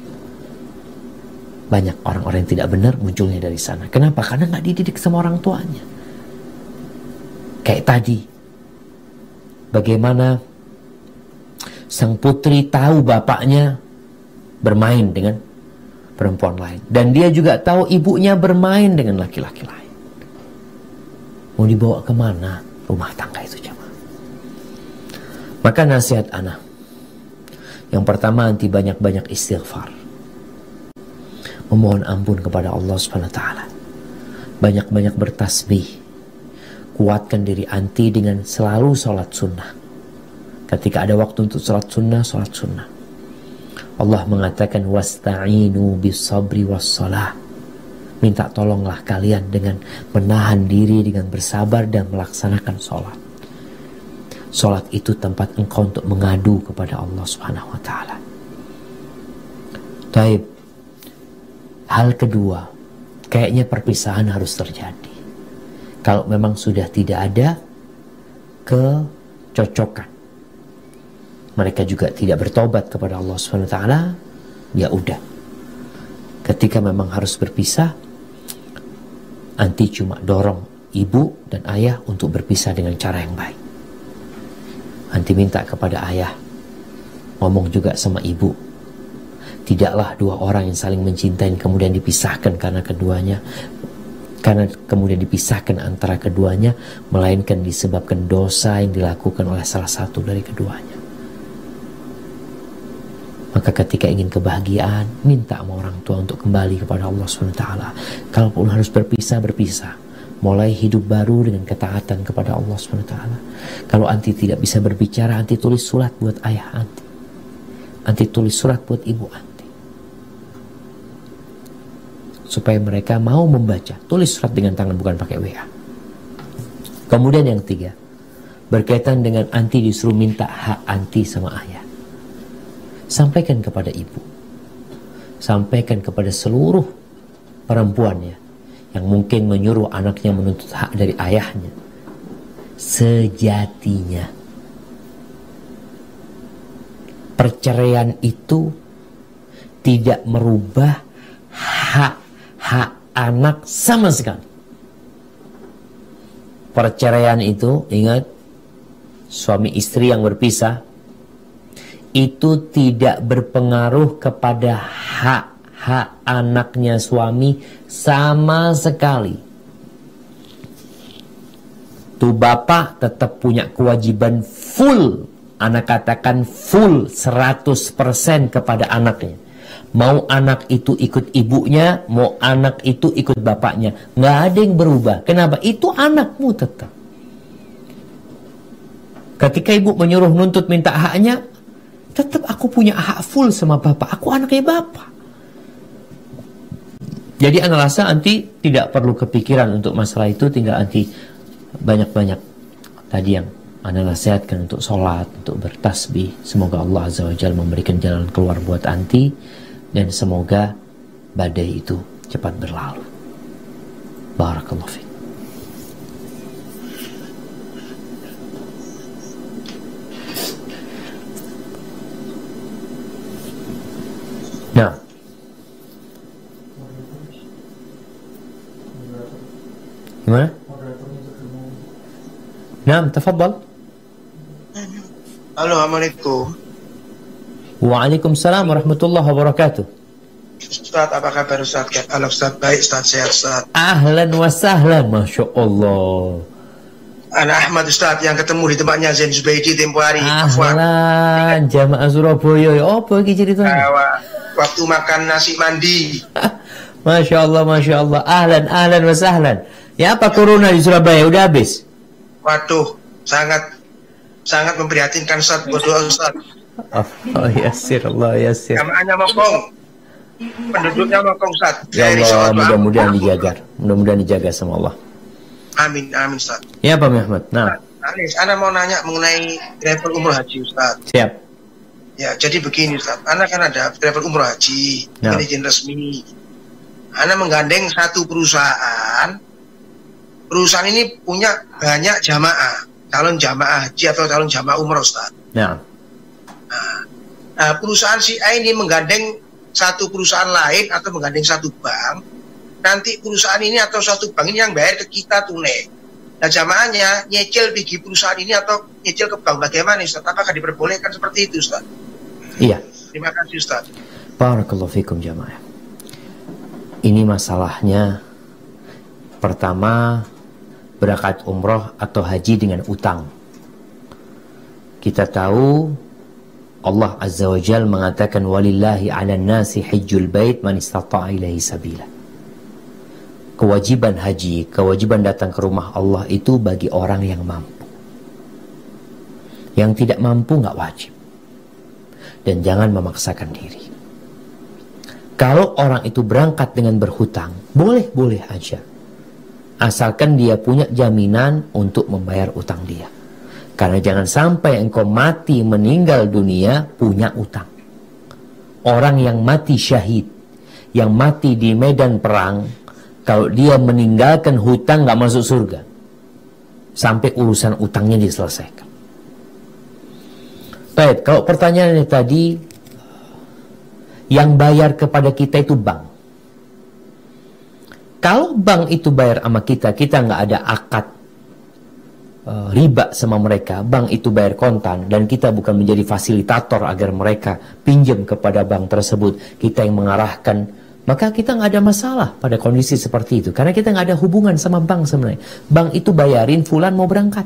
Banyak orang-orang yang tidak benar munculnya dari sana. Kenapa? Karena gak dididik sama orang tuanya. Kayak tadi, bagaimana sang putri tahu bapaknya bermain dengan perempuan lain, dan dia juga tahu ibunya bermain dengan laki-laki lain. Mau dibawa kemana rumah tangga itu, jemaah? Maka nasihat ana, yang pertama, anti banyak-banyak istighfar, memohon ampun kepada Allah SWT, banyak-banyak bertasbih, kuatkan diri anti dengan selalu sholat sunnah. Ketika ada waktu untuk sholat sunnah, sholat sunnah. Allah mengatakan wasta'inu bis-sabri was-shalah. Minta tolonglah kalian dengan menahan diri, dengan bersabar dan melaksanakan sholat. Sholat itu tempat engkau untuk mengadu kepada Allah Subhanahu wa ta'ala. Taib. Hal kedua, kayaknya perpisahan harus terjadi. Kalau memang sudah tidak ada kecocokan, mereka juga tidak bertobat kepada Allah SWT, ya udah. Ketika memang harus berpisah, anti cuma dorong ibu dan ayah untuk berpisah dengan cara yang baik. Anti minta kepada ayah, ngomong juga sama ibu. Tidaklah dua orang yang saling mencintai kemudian dipisahkan karena kemudian dipisahkan antara keduanya, melainkan disebabkan dosa yang dilakukan oleh salah satu dari keduanya. Maka ketika ingin kebahagiaan, minta sama orang tua untuk kembali kepada Allah SWT. Kalaupun harus berpisah, berpisah. Mulai hidup baru dengan ketaatan kepada Allah SWT. Kalau anti tidak bisa berbicara, anti tulis surat buat ayah anti. Anti tulis surat buat ibu anti. Supaya mereka mau membaca. Tulis surat dengan tangan, bukan pakai WA. Kemudian yang ketiga, berkaitan dengan anti disuruh minta hak anti sama ayah. Sampaikan kepada ibu. Sampaikan kepada seluruh perempuannya yang mungkin menyuruh anaknya menuntut hak dari ayahnya. Sejatinya perceraian itu tidak merubah hak anak sama sekali. Perceraian itu, ingat, suami istri yang berpisah, itu tidak berpengaruh kepada hak anaknya suami sama sekali. Tuh bapak tetap punya kewajiban full, anak katakan full 100% kepada anaknya. Mau anak itu ikut ibunya, mau anak itu ikut bapaknya, nggak ada yang berubah. Kenapa? Itu anakmu tetap. Ketika ibu menyuruh nuntut minta haknya, tetap aku punya hak full sama bapak. Aku anaknya bapak. Jadi ana rasa anti tidak perlu kepikiran untuk masalah itu. Tinggal anti banyak-banyak tadi yang ana nasihatkan untuk sholat, untuk bertasbih. Semoga Allah Azza wa Jalla memberikan jalan keluar buat anti. Dan semoga badai itu cepat berlalu. Barakallahu fiik. Nah, gimana? Nah, tafadhal. Halo, assalamualaikum. Waalaikumsalam warahmatullahi wabarakatuh. Ustaz, apa kabar Ustaz? Halo Ustaz, baik Ustaz, sehat Ustaz. Ahlan wa sahlan, Masya Allah. Anak Ahmad Ustaz yang ketemu di tempatnya Zain Zubaidi tempo hari. Ahlan, jamaah Surabaya. Apa lagi ceritanya? Waktu makan nasi mandi. Masya Allah, Masya Allah. Ahlan wa sahlan. Ya, apa corona di Surabaya? Udah habis? Waduh, sangat memprihatinkan Ustaz, berdoa Ustaz. Allah yasir, Allah yasir. Jamaahnya mokong, penduduknya mokong Ustaz. Ya Allah, mudah-mudahan dijaga. Mudah-mudahan dijaga sama Allah. Amin, amin Ustaz. Ya Pak Muhammad. Nah, Ana mau nanya mengenai travel umroh haji Ustaz. Siap. Ya, jadi begini Ustaz. Ana kan ada travel umroh haji, ini izin resmi. Ana menggandeng satu perusahaan. Perusahaan ini punya banyak jamaah, calon jamaah haji atau calon jamaah umroh Ustaz. Nah, perusahaan si A ini menggandeng satu perusahaan lain atau menggandeng satu bank. Nanti perusahaan ini atau suatu bank ini yang bayar ke kita tunai. Nah, jamaahnya nyicil pergi perusahaan ini atau nyicil ke bank. Bagaimana Ustaz? Apakah diperbolehkan seperti itu Ustaz? Iya. Terima kasih Ustaz. Barakallahu fikum jamaah. Ini masalahnya, pertama, berangkat umroh atau haji dengan utang. Kita tahu Allah Azza wa Jalla mengatakan walillahi 'alan nasi hajjul bait man istata'a ilaihi sabila. Kewajiban haji, kewajiban datang ke rumah Allah itu bagi orang yang mampu. Yang tidak mampu nggak wajib. Dan jangan memaksakan diri. Kalau orang itu berangkat dengan berhutang, boleh-boleh aja. Asalkan dia punya jaminan untuk membayar utang dia. Karena jangan sampai engkau mati meninggal dunia punya utang. Orang yang mati syahid, yang mati di medan perang, kalau dia meninggalkan hutang gak masuk surga. Sampai urusan utangnya diselesaikan. Baik, kalau pertanyaannya tadi, yang bayar kepada kita itu bank. Kalau bank itu bayar sama kita, kita nggak ada akad riba sama mereka, bank itu bayar kontan, dan kita bukan menjadi fasilitator agar mereka pinjam kepada bank tersebut, kita yang mengarahkan, maka kita nggak ada masalah pada kondisi seperti itu, karena kita nggak ada hubungan sama bank sebenarnya. Bank itu bayarin fulan mau berangkat.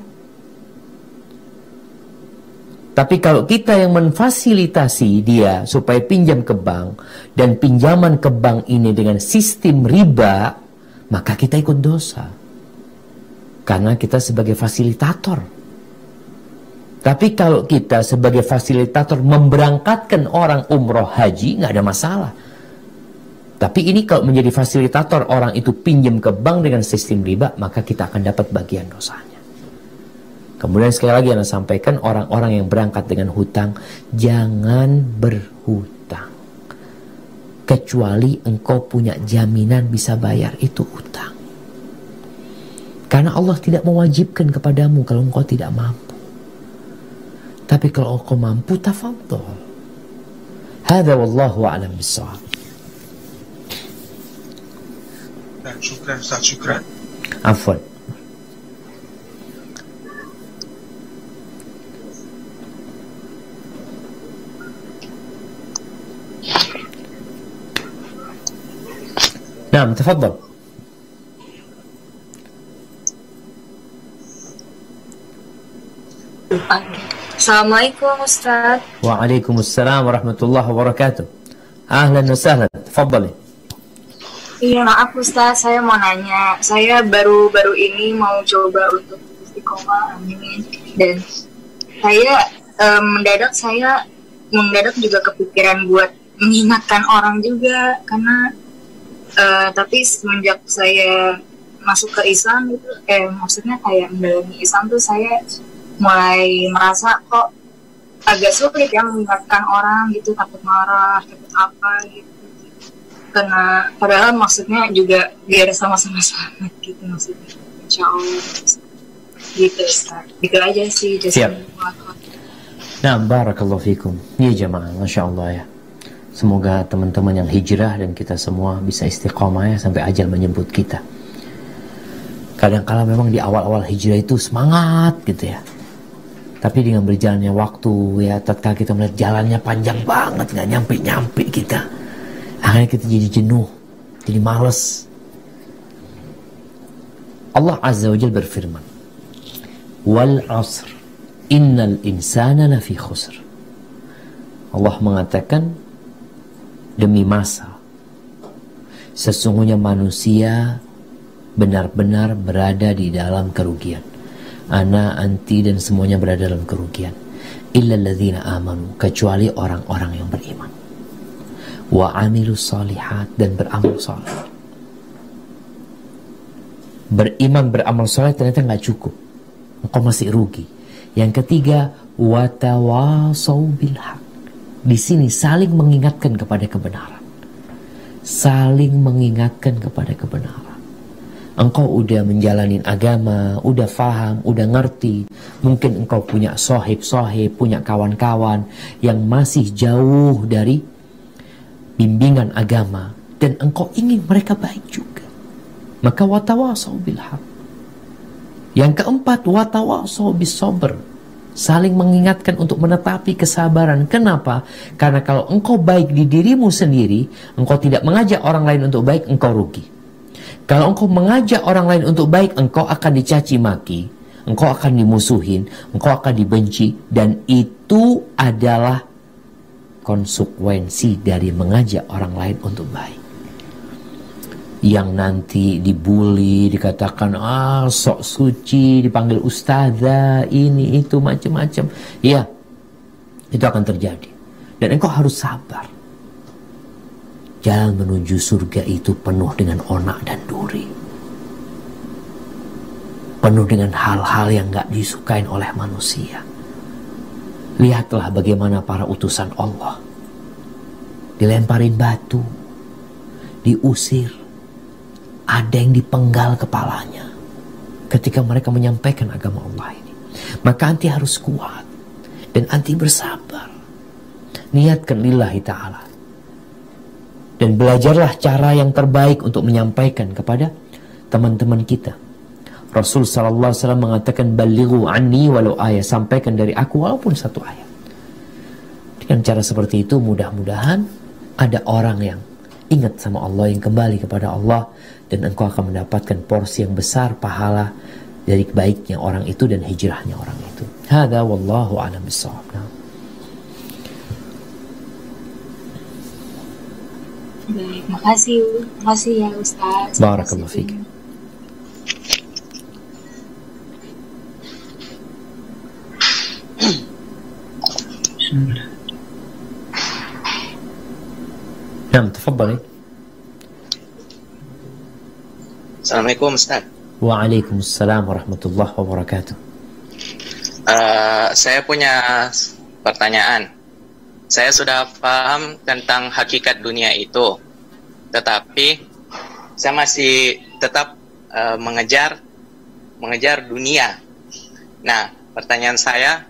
Tapi kalau kita yang memfasilitasi dia supaya pinjam ke bank, dan pinjaman ke bank ini dengan sistem riba, maka kita ikut dosa. Karena kita sebagai fasilitator. Tapi kalau kita sebagai fasilitator memberangkatkan orang umroh haji, nggak ada masalah. Tapi ini kalau menjadi fasilitator, orang itu pinjam ke bank dengan sistem riba, maka kita akan dapat bagian dosanya. Kemudian sekali lagi yang saya sampaikan, orang-orang yang berangkat dengan hutang, jangan berhutang. Kecuali engkau punya jaminan bisa bayar itu hutang. Karena Allah tidak mewajibkan kepadamu kalau engkau tidak mampu. Tapi kalau engkau mampu, tafadhol. Hadza wallahu a'lam bissawab. Syukran, Ustaz, syukran. Afwan. Naam, tafadhol. Assalamualaikum Ustaz. Waalaikumsalam warahmatullahi wabarakatuh. Ahlan wa sahlan. Tafadhali. Iya, maaf Ustaz, saya mau nanya. Saya baru-baru ini mau coba untuk istiqomah, amin. Dan saya mendadak juga kepikiran buat mengingatkan orang juga, karena tapi semenjak saya masuk ke Islam itu, maksudnya kayak mendalami Islam tuh, saya mulai merasa kok agak sulit ya mengingatkan orang gitu, takut marah, takut apa gitu. Karena padahal maksudnya juga biar sama-sama selamat gitu maksudnya. Insya Allah gitu Ustaz. Gitu aja sih. Siap. Nah, barakallahu fikum. Ya jamaah, Masya Allah ya. Semoga teman-teman yang hijrah dan kita semua bisa istiqomah ya sampai ajal menjemput kita. Kadang-kala memang di awal-awal hijrah itu semangat gitu ya. Tapi dengan berjalannya waktu ya, tatkala kita melihat jalannya panjang banget, nggak nyampe-nyampe kita, akhirnya kita jadi jenuh, jadi malas. Allah Azza wa Jalla berfirman, wal asr innal insana lafi khusr. Allah mengatakan, demi masa, sesungguhnya manusia benar-benar berada di dalam kerugian. Ana, anti, dan semuanya berada dalam kerugian. Illa alladzina amanu, kecuali orang-orang yang beriman. Wa amilus solihat, dan beramal soleh. Beriman, beramal soleh ternyata nggak cukup. Engkau masih rugi. Yang ketiga, wa tawasau bil haq. Di sini saling mengingatkan kepada kebenaran. Saling mengingatkan kepada kebenaran. Engkau udah menjalanin agama, udah faham, udah ngerti. Mungkin engkau punya sohib-sohib, punya kawan-kawan yang masih jauh dari bimbingan agama, dan engkau ingin mereka baik juga. Maka watawasau bil haq. Yang keempat, watawasau bis sabr. Saling mengingatkan untuk menetapi kesabaran. Kenapa? Karena kalau engkau baik di dirimu sendiri, engkau tidak mengajak orang lain untuk baik, engkau rugi. Kalau engkau mengajak orang lain untuk baik, engkau akan dicaci maki, engkau akan dimusuhin, engkau akan dibenci, dan itu adalah konsekuensi dari mengajak orang lain untuk baik. Yang nanti dibully, dikatakan sok suci, dipanggil ustazah, ini itu macam-macam. Ya, itu akan terjadi. Dan engkau harus sabar. Jalan menuju surga itu penuh dengan onak dan duri. Penuh dengan hal-hal yang gak disukain oleh manusia. Lihatlah bagaimana para utusan Allah. Dilemparin batu, diusir, ada yang dipenggal kepalanya ketika mereka menyampaikan agama Allah ini. Maka anti harus kuat dan anti bersabar. Niatkan lillahi ta'ala. Dan belajarlah cara yang terbaik untuk menyampaikan kepada teman-teman kita. Rasul sallallahu alaihi wasallam mengatakan, balighu anni walau ayat, sampaikan dari aku walaupun satu ayat. Dengan cara seperti itu mudah-mudahan ada orang yang ingat sama Allah, yang kembali kepada Allah, dan engkau akan mendapatkan porsi yang besar pahala dari baiknya orang itu dan hijrahnya orang itu. Hada wallahu a'lam bishawab. Baik, makasih ya Ustaz. Barakallahu fiik. Nah, tafadhali. Assalamualaikum Ustaz. Waalaikumsalam warahmatullahi wabarakatuh. Saya punya pertanyaan. Saya sudah paham tentang hakikat dunia itu, tetapi saya masih tetap mengejar dunia. Nah, pertanyaan saya,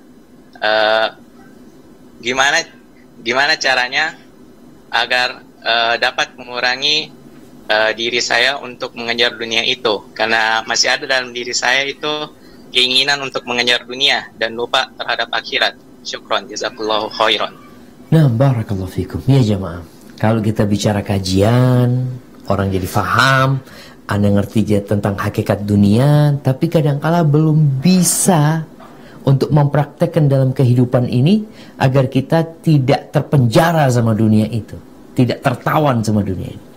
gimana caranya agar dapat mengurangi diri saya untuk mengejar dunia itu, karena masih ada dalam diri saya itu keinginan untuk mengejar dunia dan lupa terhadap akhirat. Syukron, jazakallahu khairan. Nah, barakallahu fikum. Ya jamaah, kalau kita bicara kajian, orang jadi faham, Anda ngerti tentang hakikat dunia, tapi kadangkala belum bisa untuk mempraktekkan dalam kehidupan ini agar kita tidak terpenjara sama dunia itu, tidak tertawan sama dunia ini.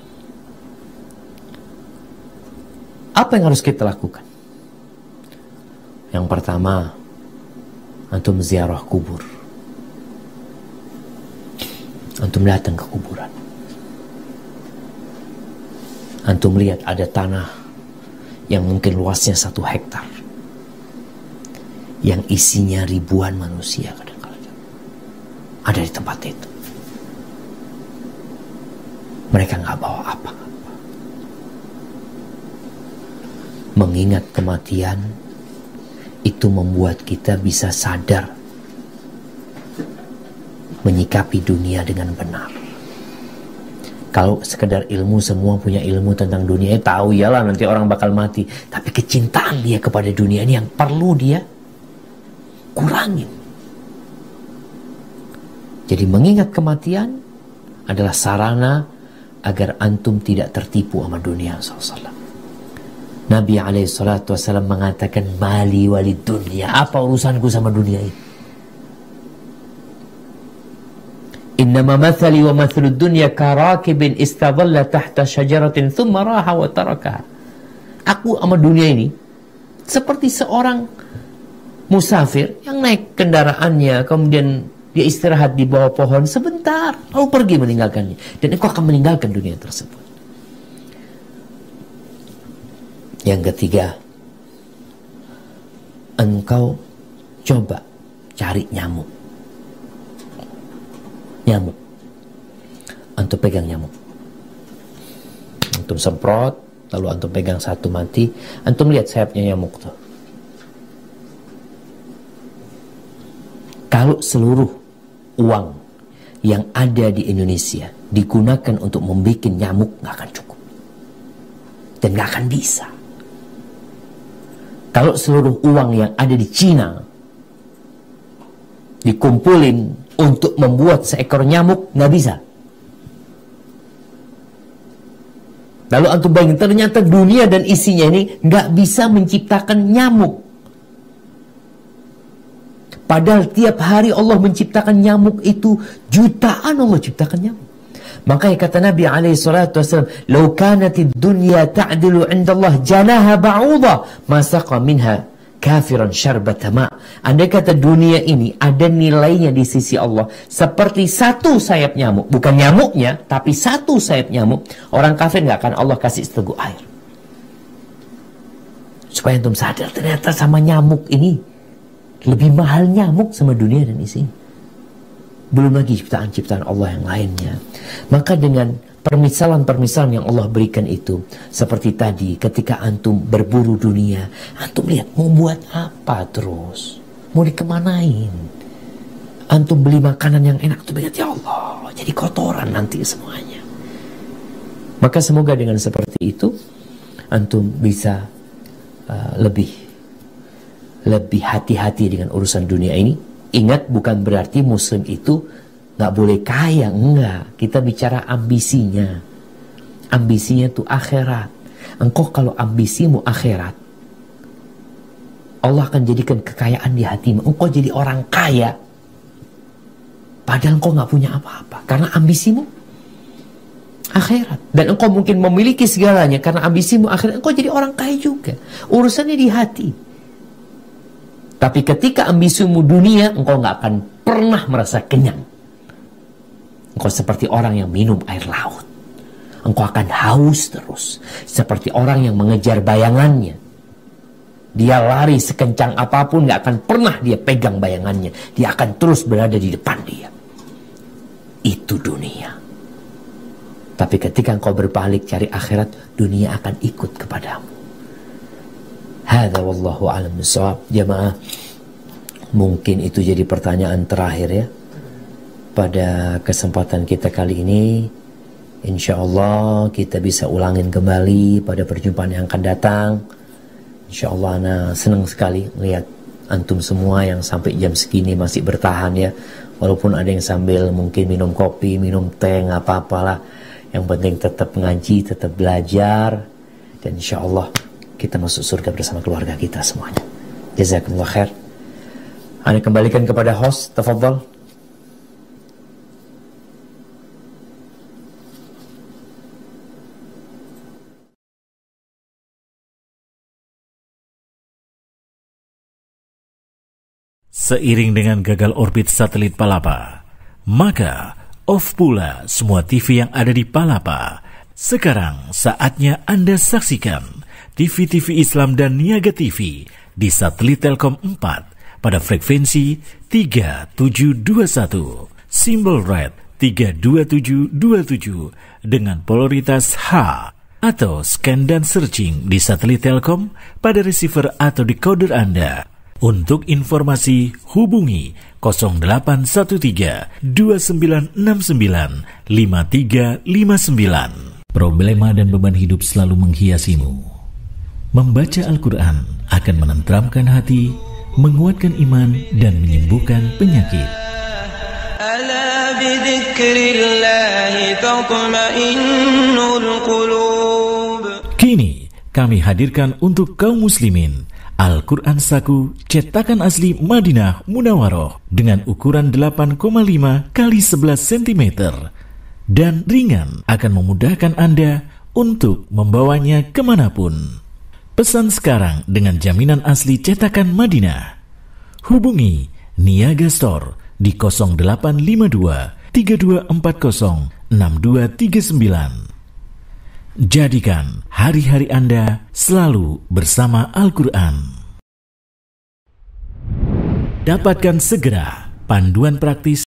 Apa yang harus kita lakukan? Yang pertama, antum ziarah kubur. Antum datang ke kuburan. Antum lihat ada tanah yang mungkin luasnya 1 hektar, yang isinya ribuan manusia kadang-kadang ada di tempat itu. Mereka nggak bawa apa-apa. Mengingat kematian itu membuat kita bisa sadar menyikapi dunia dengan benar. Kalau sekedar ilmu, semua punya ilmu tentang dunia, tahu iyalah nanti orang bakal mati, tapi kecintaan dia kepada dunia ini yang perlu dia kurangin. Jadi mengingat kematian adalah sarana agar antum tidak tertipu sama dunia SAW. Nabi SAW mengatakan, mali walid dunia, apa urusanku sama dunia ini? Innama mathali wa mathlud dunya karakibin istadalla tahta syajaratin thumma raha wa tarakaha. Aku sama dunia ini seperti seorang musafir yang naik kendaraannya, kemudian dia istirahat di bawah pohon sebentar, lalu pergi meninggalkannya, dan engkau akan meninggalkan dunia tersebut. Yang ketiga, engkau coba cari nyamuk. Antum pegang nyamuk, antum semprot, lalu antum pegang satu mati, antum lihat sayapnya nyamuk tuh. Kalau seluruh uang yang ada di Indonesia digunakan untuk membuat nyamuk, nggak akan cukup dan nggak akan bisa. Kalau seluruh uang yang ada di Cina dikumpulin untuk membuat seekor nyamuk, nggak bisa. Lalu antum bayangin, ternyata dunia dan isinya ini nggak bisa menciptakan nyamuk. Padahal tiap hari Allah menciptakan nyamuk itu jutaan, Allah ciptakan nyamuk. Makanya kata Nabi SAW, "Lau kanatid dunya ta'dilu 'inda Allah janaha ba'udha, ma saqa minha kafiran syarbata ma." Andai kata dunia ini ada nilainya di sisi Allah seperti satu sayap nyamuk, bukan nyamuknya, tapi satu sayap nyamuk, orang kafir nggak akan Allah kasih seteguk air. Supaya antum sadar, ternyata sama nyamuk ini lebih mahal nyamuk sama dunia dan isinya. Belum lagi ciptaan-ciptaan Allah yang lainnya. Maka dengan permisalan-permisalan yang Allah berikan itu, seperti tadi ketika antum berburu dunia, antum lihat mau buat apa terus, mau dikemanain. Antum beli makanan yang enak, tuh ingat, ya Allah, jadi kotoran nanti semuanya. Maka semoga dengan seperti itu antum bisa lebih hati-hati dengan urusan dunia ini. Ingat, bukan berarti muslim itu nggak boleh kaya, enggak. Kita bicara ambisinya. Ambisinya itu akhirat. Engkau kalau ambisimu akhirat, Allah akan jadikan kekayaan di hatimu. Engkau jadi orang kaya, padahal engkau nggak punya apa-apa, karena ambisimu akhirat. Dan engkau mungkin memiliki segalanya karena ambisimu akhirat, engkau jadi orang kaya juga. Urusannya di hati. Tapi ketika ambisimu dunia, engkau nggak akan pernah merasa kenyang. Engkau seperti orang yang minum air laut. Engkau akan haus terus, seperti orang yang mengejar bayangannya. Dia lari sekencang apapun, gak akan pernah dia pegang bayangannya. Dia akan terus berada di depan dia. Itu dunia. Tapi ketika engkau berbalik cari akhirat, dunia akan ikut kepadamu. Hadza wallahu a'lam bishawab. Jamaah, mungkin itu jadi pertanyaan terakhir ya pada kesempatan kita kali ini. Insya Allah kita bisa ulangin kembali pada perjumpaan yang akan datang. Insya Allah ana senang sekali melihat antum semua yang sampai jam segini masih bertahan ya. Walaupun ada yang sambil mungkin minum kopi, minum teh, nggak apa-apalah. Yang penting tetap ngaji, tetap belajar. Dan insya Allah kita masuk surga bersama keluarga kita semuanya. Jazakumullah khair. Ana kembalikan kepada host, tafadhal. Seiring dengan gagal orbit satelit Palapa, maka off pula semua TV yang ada di Palapa. Sekarang saatnya Anda saksikan TV-TV Islam dan Niaga TV di satelit Telkom 4 pada frekuensi 3721, simbol red 32727 dengan polaritas H, atau scan dan searching di satelit Telkom pada receiver atau decoder Anda. Untuk informasi hubungi 0813 2969 5359. Problema dan beban hidup selalu menghiasimu. Membaca Al-Quran akan menenteramkan hati, menguatkan iman, dan menyembuhkan penyakit. Ala bidzikrillahi tatma'innul qulub. Kini kami hadirkan untuk kaum muslimin Al-Quran Saku cetakan asli Madinah Munawaroh dengan ukuran 8,5 x 11 cm dan ringan, akan memudahkan Anda untuk membawanya kemanapun. Pesan sekarang dengan jaminan asli cetakan Madinah. Hubungi Niaga Store di 0852 3240 6239. Jadikan hari-hari Anda selalu bersama Al-Quran. Dapatkan segera panduan praktis